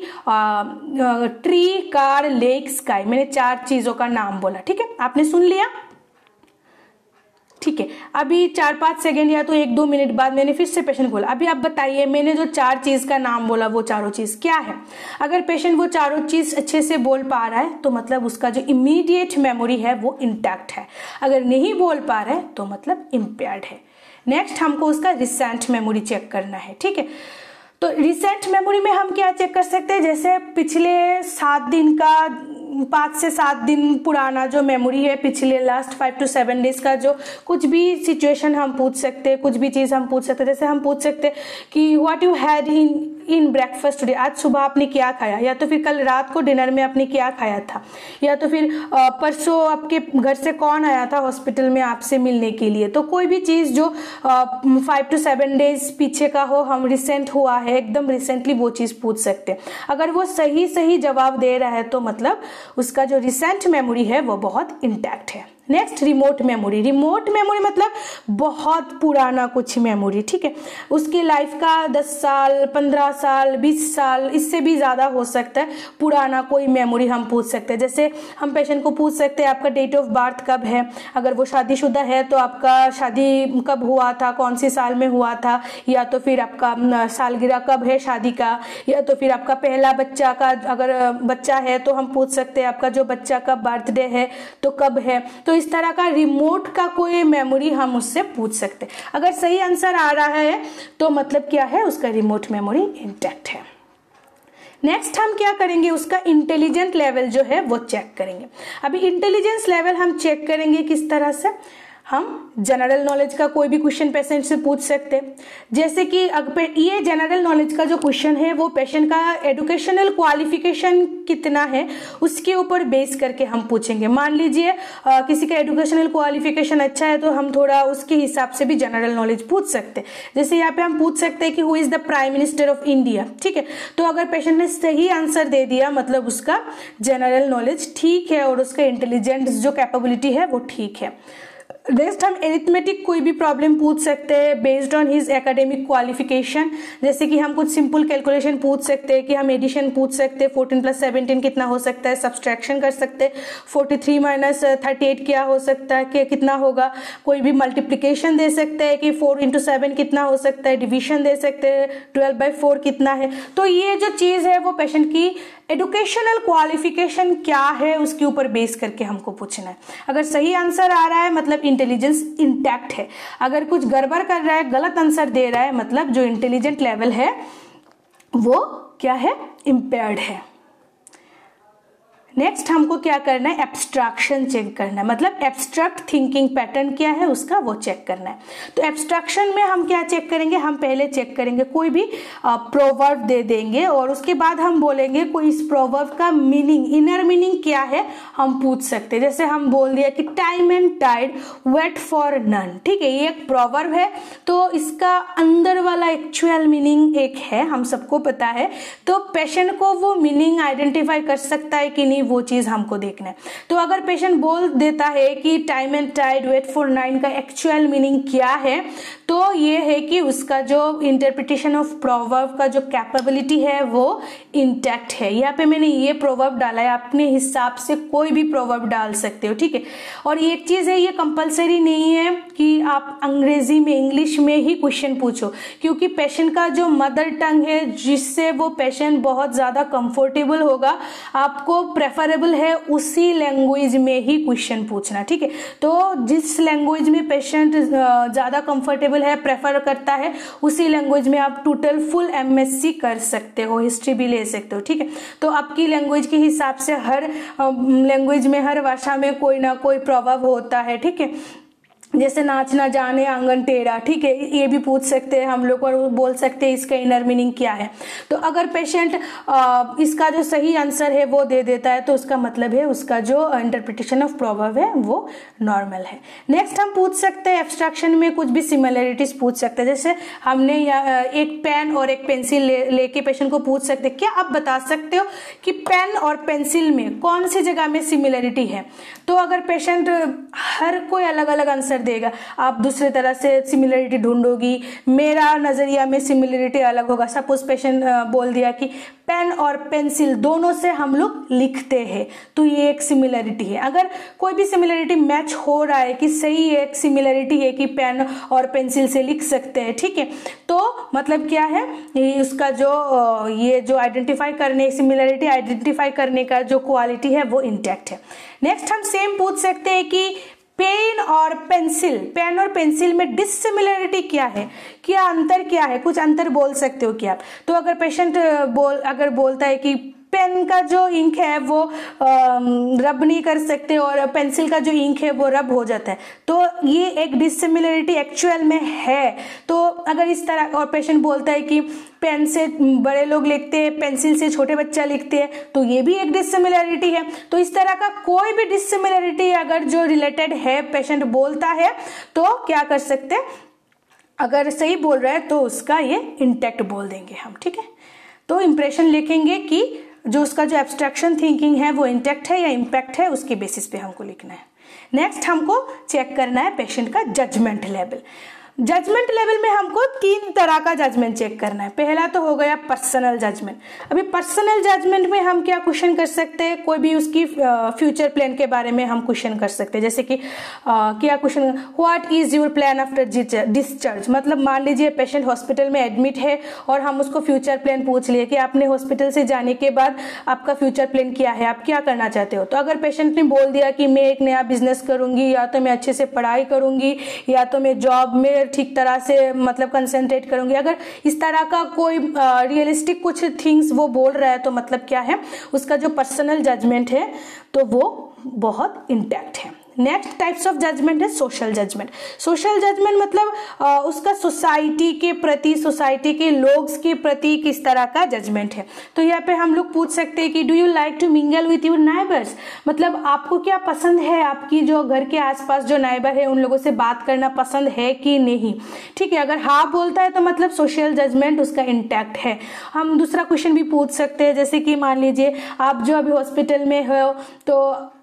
ट्री, कार, लेक, स्काई, मैंने 4 चीज़ों का नाम बोला, ठीक है। आपने सुन लिया, ठीक है। अभी 4-5 सेकेंड या तो 1-2 मिनट बाद मैंने फिर से पेशेंट बोला, अभी आप बताइए मैंने जो 4 चीज़ का नाम बोला वो चारों चीज़ क्या है? अगर पेशेंट वो चारों चीज़ अच्छे से बोल पा रहा है तो मतलब उसका जो इमीडिएट मेमोरी है वो इंटैक्ट है। अगर नहीं बोल पा रहा है तो मतलब इम्पेयर्ड है। नेक्स्ट हमको उसका रिसेंट मेमोरी चेक करना है, ठीक है। तो रिसेंट मेमोरी में हम क्या चेक कर सकते हैं? जैसे पिछले 7 दिन का, 5 से 7 दिन पुराना जो मेमोरी है, पिछले लास्ट 5 to 7 डेज का जो कुछ भी सिचुएशन हम पूछ सकते हैं, कुछ भी चीज़ हम पूछ सकते हैं। जैसे हम पूछ सकते हैं कि what you had in breakfast today, आज सुबह आपने क्या खाया, या तो फिर कल रात को डिनर में आपने क्या खाया था, या तो फिर परसों आपके घर से कौन आया था हॉस्पिटल में आपसे मिलने के लिए। तो कोई भी चीज़ जो 5 to 7 डेज पीछे का हो, हम रिसेंट हुआ है, एकदम रिसेंटली वो चीज़ पूछ सकते हैं। अगर वो सही जवाब दे रहा है तो मतलब उसका जो रिसेंट मेमोरी है वो बहुत इंटैक्ट है। Next remote memory. Remote memory मतलब बहुत पुराना कुछ मेमोरी, ठीक है। उसके लाइफ का 10 साल, 15 साल, 20 साल, इससे भी ज़्यादा हो सकता है पुराना कोई मेमोरी हम पूछ सकते हैं। जैसे हम पेशेंट को पूछ सकते हैं आपका डेट ऑफ बर्थ कब है, अगर वो शादीशुदा है तो आपका शादी कब हुआ था, कौन सी साल में हुआ था, या तो फिर आपका सालगिरह कब है शादी का, या तो फिर आपका पहला बच्चा का अगर बच्चा है तो हम पूछ सकते हैं आपका जो बच्चा का बर्थडे है तो कब है। तो इस तरह का रिमोट का कोई मेमोरी हम उससे पूछ सकते हैं। अगर सही आंसर आ रहा है तो मतलब क्या है, उसका रिमोट मेमोरी इंटैक्ट है। नेक्स्ट हम क्या करेंगे, उसका इंटेलिजेंट लेवल जो है वो चेक करेंगे। अभी इंटेलिजेंस लेवल हम चेक करेंगे किस तरह से? हम जनरल नॉलेज का कोई भी क्वेश्चन पेशेंट से पूछ सकते हैं। जैसे कि ये जनरल नॉलेज का जो क्वेश्चन है वो पेशेंट का एजुकेशनल क्वालिफिकेशन कितना है उसके ऊपर बेस करके हम पूछेंगे। मान लीजिए किसी का एजुकेशनल क्वालिफिकेशन अच्छा है तो हम थोड़ा उसके हिसाब से भी जनरल नॉलेज पूछ सकते हैं। जैसे यहाँ पे हम पूछ सकते हैं कि who is the prime minister of India, ठीक है। तो अगर पेशेंट ने सही आंसर दे दिया मतलब उसका जनरल नॉलेज ठीक है और उसका इंटेलिजेंस जो कैपेबिलिटी है वो ठीक है। नेक्स्ट हम एरिथमेटिक कोई भी प्रॉब्लम पूछ सकते हैं based on his academic qualification. जैसे कि हम कुछ सिंपल कैलकुलेशन पूछ सकते हैं कि हम एडिशन पूछ सकते हैं 14 + 17 कितना हो सकता है, सब्सट्रैक्शन कर सकते हैं 43 - 38 क्या हो सकता है, कि कितना होगा। कोई भी मल्टीप्लिकेशन दे सकते हैं कि 4 × 7 कितना हो सकता है, डिवीजन दे सकते हैं 12/4 कितना है। तो ये जो चीज़ है वो पेशेंट की एजुकेशनल क्वालिफिकेशन क्या है उसके ऊपर बेस करके हमको पूछना है। अगर सही आंसर आ रहा है मतलब इंटेलिजेंस इंटैक्ट है। अगर कुछ गड़बड़ कर रहा है, गलत आंसर दे रहा है मतलब जो इंटेलिजेंट लेवल है वो क्या है, इम्पेयर्ड है। नेक्स्ट हमको क्या करना है, एब्स्ट्रैक्शन चेक करना है, मतलब एब्स्ट्रैक्ट थिंकिंग पैटर्न क्या है उसका वो चेक करना है। तो एब्स्ट्रैक्शन में हम क्या चेक करेंगे, हम पहले चेक करेंगे कोई भी प्रोवर्ब दे देंगे और उसके बाद हम बोलेंगे कोई इस प्रोवर्ब का मीनिंग, इनर मीनिंग क्या है हम पूछ सकते हैं। जैसे हम बोल दिया कि time and tide wait for none, ठीक है, ये एक प्रोवर्ब है तो इसका अंदर वाला एक्चुअल मीनिंग एक है, हम सबको पता है। तो पेशेंट को वो मीनिंग आइडेंटिफाई कर सकता है कि नहीं वो चीज हमको देखना है। तो अगर पेशेंट बोल देता है कि time and tide wait for 9 का एक्चुअल मीनिंग क्या है तो ये है कि उसका जो इंटरप्रिटेशन ऑफ प्रोवर्ब का जो कैपेबिलिटी है वो इंटैक्ट है। यहाँ पे मैंने ये प्रोवर्ब डाला है, अपने हिसाब से कोई भी प्रोवर्ब डाल सकते हो, ठीक है। और एक चीज है, ये कंपलसरी नहीं है कि आप अंग्रेजी में, इंग्लिश में ही क्वेश्चन पूछो, क्योंकि पेशेंट का जो मदर टंग है जिससे वो पेशेंट बहुत ज्यादा कंफर्टेबल होगा आपको प्रेफरेबल है उसी लैंग्वेज में ही क्वेश्चन पूछना, ठीक है। तो जिस लैंग्वेज में पेशेंट ज़्यादा कंफर्टेबल है, प्रेफर करता है, उसी लैंग्वेज में आप टोटल फुल एमएससी कर सकते हो, हिस्ट्री भी ले सकते हो, ठीक है। तो आपकी लैंग्वेज के हिसाब से हर लैंग्वेज में, हर भाषा में कोई ना कोई प्रभाव होता है, ठीक है। जैसे नाच ना जाने आंगन टेढ़ा, ठीक है, ये भी पूछ सकते हैं हम लोग और बोल सकते हैं इसका इनर मीनिंग क्या है। तो अगर पेशेंट इसका जो सही आंसर है वो दे देता है तो उसका मतलब है उसका जो इंटरप्रिटेशन ऑफ प्रॉवर्ब है वो नॉर्मल है। नेक्स्ट हम पूछ सकते हैं एब्स्ट्रैक्शन में कुछ भी सिमिलरिटीज पूछ सकते हैं। जैसे हमने एक पेन और एक पेंसिल लेके पेशेंट को पूछ सकते हैं, क्या आप बता सकते हो कि पेन और पेंसिल में कौन सी जगह में सिमिलरिटी है। तो अगर पेशेंट हर कोई अलग अलग आंसर देगा, आप दूसरे तरह से सिमिलरिटी ढूंढोगी, मेरा नजरिया में सिमिलरिटी अलग होगा। सपोज पेशेंट बोल दिया कि पेन और पेंसिल दोनों से हम लोग लिखते हैं, तो ये एक सिमिलरिटी है। अगर कोई भी सिमिलरिटी मैच हो रहा है कि सही एक सिमिलरिटी है कि पेन और पेंसिल से लिख सकते हैं, ठीक है, तो मतलब क्या है, उसका जो ये जो आइडेंटिफाई करने, सिमिलरिटी आइडेंटिफाई करने का जो क्वालिटी है वो इंटैक्ट है। नेक्स्ट हम सेम पूछ सकते हैं कि पेन और पेंसिल में डिसिमिलरिटी क्या है, क्या अंतर क्या है, कुछ अंतर बोल सकते हो क्या आप। तो अगर पेशेंट अगर बोलता है कि पेन का जो इंक है वो रब नहीं कर सकते और पेंसिल का जो इंक है वो रब हो जाता है, तो ये एक डिसिमिलरिटी एक्चुअल में है। तो अगर इस तरह, और पेशेंट बोलता है कि पेन से बड़े लोग लिखते हैं, पेंसिल से छोटे बच्चा लिखते हैं, तो ये भी एक डिसिमिलरिटी है। तो इस तरह का कोई भी डिसिमिलरिटी अगर जो रिलेटेड है पेशेंट बोलता है तो क्या कर सकते हैं, अगर सही बोल रहा है तो उसका ये इंटैक्ट बोल देंगे हम, ठीक है। तो इंप्रेशन लिखेंगे कि जो उसका जो एब्स्ट्रैक्शन थिंकिंग है वो इंटैक्ट है या इम्पैक्ट है, उसके बेसिस पे हमको लिखना है। नेक्स्ट हमको चेक करना है पेशेंट का जजमेंट लेवल। जजमेंट लेवल में हमको 3 तरह का जजमेंट चेक करना है। पहला तो हो गया पर्सनल जजमेंट। अभी पर्सनल जजमेंट में हम क्या क्वेश्चन कर सकते हैं, कोई भी उसकी फ्यूचर प्लान के बारे में हम क्वेश्चन कर सकते हैं। जैसे कि क्या question, what is your plan after discharge. मतलब मान लीजिए पेशेंट हॉस्पिटल में एडमिट है और हम उसको फ्यूचर प्लान पूछ लिए कि आपने हॉस्पिटल से जाने के बाद आपका फ्यूचर प्लान क्या है, आप क्या करना चाहते हो। तो अगर पेशेंट ने बोल दिया कि मैं एक नया बिजनेस करूंगी, या तो मैं अच्छे से पढ़ाई करूंगी, या तो मैं जॉब में ठीक तरह से मतलब कंसंट्रेट करूंगी, अगर इस तरह का कोई रियलिस्टिक कुछ थिंग्स वो बोल रहा है तो मतलब क्या है, उसका जो पर्सनल जजमेंट है तो वो बहुत इंटैक्ट है। नेक्स्ट टाइप्स ऑफ जजमेंट है सोशल जजमेंट। सोशल जजमेंट मतलब उसका सोसाइटी के प्रति, सोसाइटी के लोग के प्रति किस तरह का जजमेंट है। तो यहाँ पे हम लोग पूछ सकते हैं कि do you like to mingle with your neighbours. मतलब आपको क्या पसंद है, आपकी जो घर के आसपास जो नाइबर है उन लोगों से बात करना पसंद है कि नहीं, ठीक है। अगर हाँ बोलता है तो मतलब सोशल जजमेंट उसका इंटैक्ट है। हम दूसरा क्वेश्चन भी पूछ सकते हैं, जैसे कि मान लीजिए आप जो अभी हॉस्पिटल में हो तो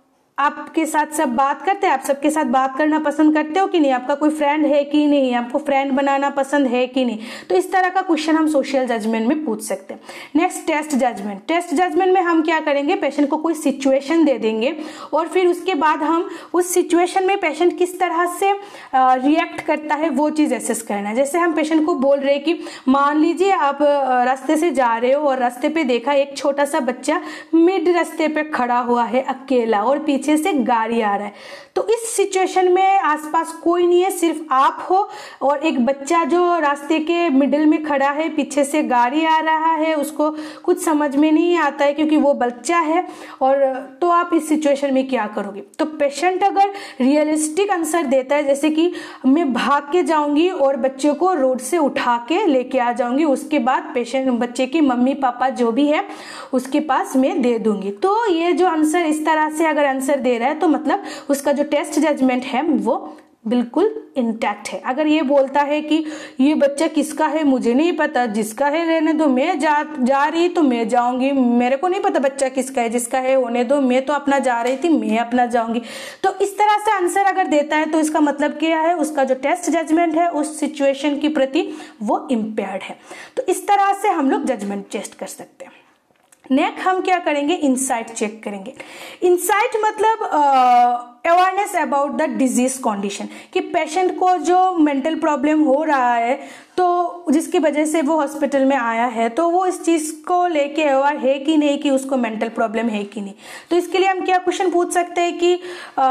आपके साथ सब बात करते हैं, आप सबके साथ बात करना पसंद करते हो कि नहीं, आपका कोई फ्रेंड है कि नहीं, आपको फ्रेंड बनाना पसंद है कि नहीं। तो इस तरह का क्वेश्चन हम सोशल जजमेंट में पूछ सकते हैं। Next test judgement. Test judgement में हम क्या करेंगे, पेशेंट को कोई सिचुएशन दे देंगे और फिर उसके बाद हम उस सिचुएशन में पेशेंट किस तरह से रिएक्ट करता है वो चीज एसेस करना है। जैसे हम पेशेंट को बोल रहे हैं कि मान लीजिए आप रास्ते से जा रहे हो और रास्ते पे देखा एक छोटा सा बच्चा मिड रास्ते पे खड़ा हुआ है अकेला और पीछे से गाड़ी आ रहा है। तो इस सिचुएशन में आसपास कोई नहीं है, सिर्फ आप हो और एक बच्चा जो रास्ते के मिडिल में खड़ा है, पीछे से गाड़ी आ रहा है, उसको कुछ समझ में नहीं आता है क्योंकि वो बच्चा है। और तो आप इस सिचुएशन में क्या करोगे। तो पेशेंट अगर रियलिस्टिक आंसर देता है, जैसे कि मैं भाग के जाऊंगी और बच्चे को रोड से उठा के लेके आ जाऊंगी, उसके बाद पेशेंट बच्चे की मम्मी पापा जो भी है उसके पास मैं दे दूंगी, तो ये जो आंसर इस तरह से अगर आंसर दे रहा है तो मतलब उसका जो टेस्ट जजमेंट है वो बिल्कुल इंटैक्ट है। अगर ये बोलता है कि ये बच्चा किसका है मुझे नहीं पता, जिसका है रहने दो, मैं जा रही तो मैं जाऊंगी, मेरे को नहीं पता बच्चा किसका है, जिसका है होने दो, मैं तो अपना जा रही थी, मैं अपना जाऊंगी। तो इस तरह से आंसर अगर देता है तो इसका मतलब क्या है, उसका जो टेस्ट जजमेंट है उस सिचुएशन के प्रति वो इम्पेयर्ड है। तो इस तरह से हम लोग जजमेंट टेस्ट कर सकते हैं। नेक्स्ट हम क्या करेंगे, इंसाइट चेक करेंगे। इंसाइट मतलब awareness about the disease condition, कि पेशेंट को जो मेंटल प्रॉब्लम हो रहा है तो जिसकी वजह से वो हॉस्पिटल में आया है, तो वो इस चीज़ को लेके अवेयर है कि नहीं कि उसको मेंटल प्रॉब्लम है कि नहीं। तो इसके लिए हम क्या क्वेश्चन पूछ सकते हैं कि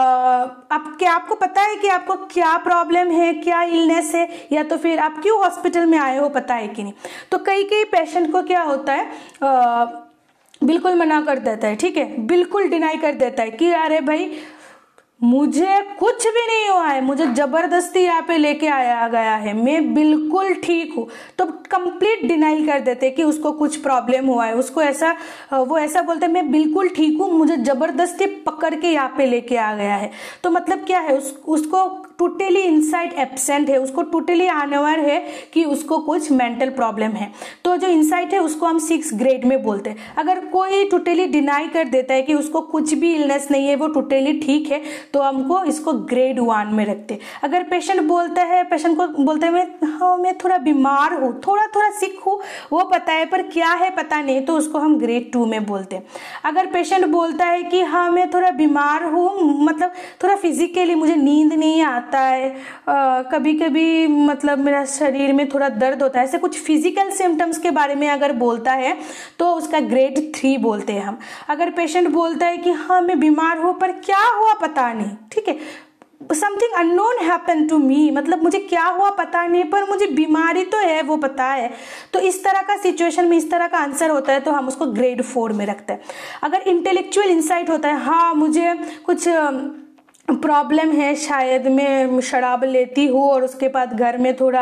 आपको पता है कि आपको क्या प्रॉब्लम है, क्या इलनेस है, या तो फिर आप क्यों हॉस्पिटल में आए हो, पता है कि नहीं। तो कई पेशेंट को क्या होता है, बिल्कुल मना कर देता है, ठीक है, बिल्कुल डिनाई कर देता है कि अरे भाई मुझे कुछ भी नहीं हुआ है, मुझे जबरदस्ती यहाँ पे लेके आया गया है, मैं बिल्कुल ठीक हूँ। तो कंप्लीट डिनाइल कर देते कि उसको कुछ प्रॉब्लम हुआ है, उसको ऐसा वो ऐसा बोलते हैं मैं बिल्कुल ठीक हूँ, मुझे जबरदस्ती पकड़ के यहाँ पे लेके आ गया है। तो मतलब क्या है, उसको टोटली इनसाइट एब्सेंट है, उसको टोटली अनअवेयर है कि उसको कुछ मेंटल प्रॉब्लम है। तो जो इनसाइट है उसको हम 6 ग्रेड में बोलते हैं। अगर कोई टोटली डिनाई कर देता है कि उसको कुछ भी इलनेस नहीं है, वो टोटली ठीक है, तो हमको इसको ग्रेड 1 में रखते हैं। अगर पेशेंट को बोलते हैं मैं थोड़ा बीमार हूँ, थोड़ा सिक हूँ, वो पता है पर क्या है पता नहीं, तो उसको हम ग्रेड 2 में बोलते हैं। अगर पेशेंट बोलता है कि हाँ मैं थोड़ा बीमार हूँ, मतलब थोड़ा फिजिकली मुझे नींद नहीं आता है, कभी कभी मतलब मेरा शरीर में थोड़ा दर्द होता है, ऐसे कुछ फिजिकल सिम्टम्स के बारे में अगर बोलता है तो उसका ग्रेड 3 बोलते हैं हम। अगर पेशेंट बोलता है कि हाँ मैं बीमार हूँ पर क्या हुआ पता नहीं, ठीक है, something unknown happen to me, मतलब मुझे क्या हुआ पता नहीं पर मुझे बीमारी तो है वो पता है, तो इस तरह का सिचुएशन में इस तरह का आंसर होता है तो हम उसको ग्रेड 4 में रखते हैं। अगर इंटेलेक्चुअल इंसाइट होता है, हाँ मुझे कुछ प्रॉब्लम है, शायद मैं शराब लेती हूँ और उसके बाद घर में थोड़ा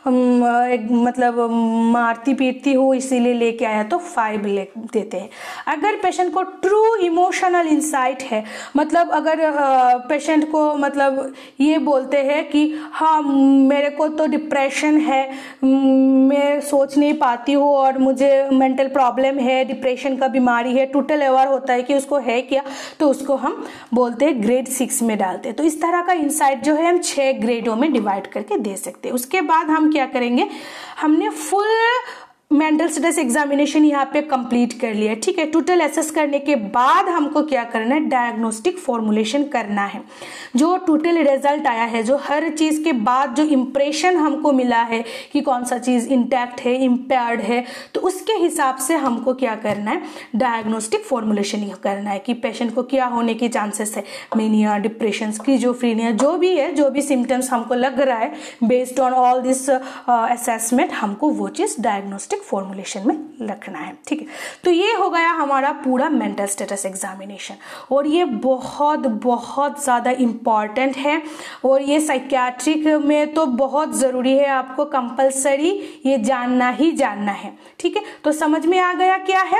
मतलब मारती पीटती हूँ इसीलिए लेके आया, तो 5 ले देते हैं। अगर पेशेंट को ट्रू इमोशनल इंसाइट है, मतलब अगर पेशेंट को मतलब ये बोलते हैं कि हाँ मेरे को तो डिप्रेशन है, मैं सोच नहीं पाती हूँ और मुझे मेंटल प्रॉब्लम है, डिप्रेशन का बीमारी है, टोटल अवेयर होता है कि उसको है क्या, तो उसको हम बोलते हैं ग्रेड 6 में डालते हैं। तो इस तरह का इंसाइट जो है हम 6 ग्रेडों में डिवाइड करके दे सकते हैं। उसके बाद हम क्या करेंगे, हमने फुल मेंटल स्टेटस एग्जामिनेशन यहाँ पे कंप्लीट कर लिया, ठीक है। टोटल एसेस करने के बाद हमको क्या करना है, डायग्नोस्टिक फॉर्मुलेशन करना है। जो टोटल रिजल्ट आया है, जो हर चीज के बाद जो इंप्रेशन हमको मिला है कि कौन सा चीज इंटैक्ट है, इम्पेयर्ड है, तो उसके हिसाब से हमको क्या करना है, डायग्नोस्टिक फॉर्मुलेशन करना है कि पेशेंट को क्या होने की चांसेस है, मेनिया, डिप्रेशन, स्किज़ोफ्रेनिया, जो भी है, जो भी सिम्टम्स हमको लग रहा है, based on all this assessment हमको वो चीज डायग्नोस्टिक फॉर्मुलेशन में रखना है, ठीक है। तो ये हो गया हमारा पूरा मेंटल स्टेटस एग्जामिनेशन, और ये बहुत बहुत ज़्यादा इम्पॉर्टेंट है, और ये साइकियाट्रिक में तो बहुत ज़रूरी है, आपको कंपलसरी ये जानना ही जानना है, ठीक है। तो समझ में आ गया क्या है।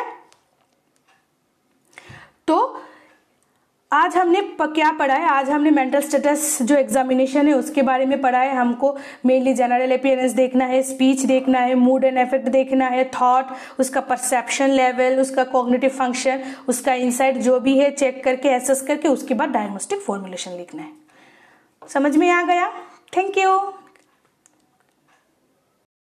तो आज हमने क्या पढ़ा है, आज हमने मेंटल स्टेटस जो एग्जामिनेशन है उसके बारे में पढ़ा है। हमको मेनली जनरल अपीयरेंस देखना है, स्पीच देखना है, मूड एंड इफेक्ट देखना है, थॉट, उसका परसेप्शन लेवल, उसका कॉग्निटिव फंक्शन, उसका इंसाइट जो भी है चेक करके एसेस करके उसके बाद डायग्नोस्टिक फॉर्मुलेशन लिखना है। समझ में आ गया? Thank you.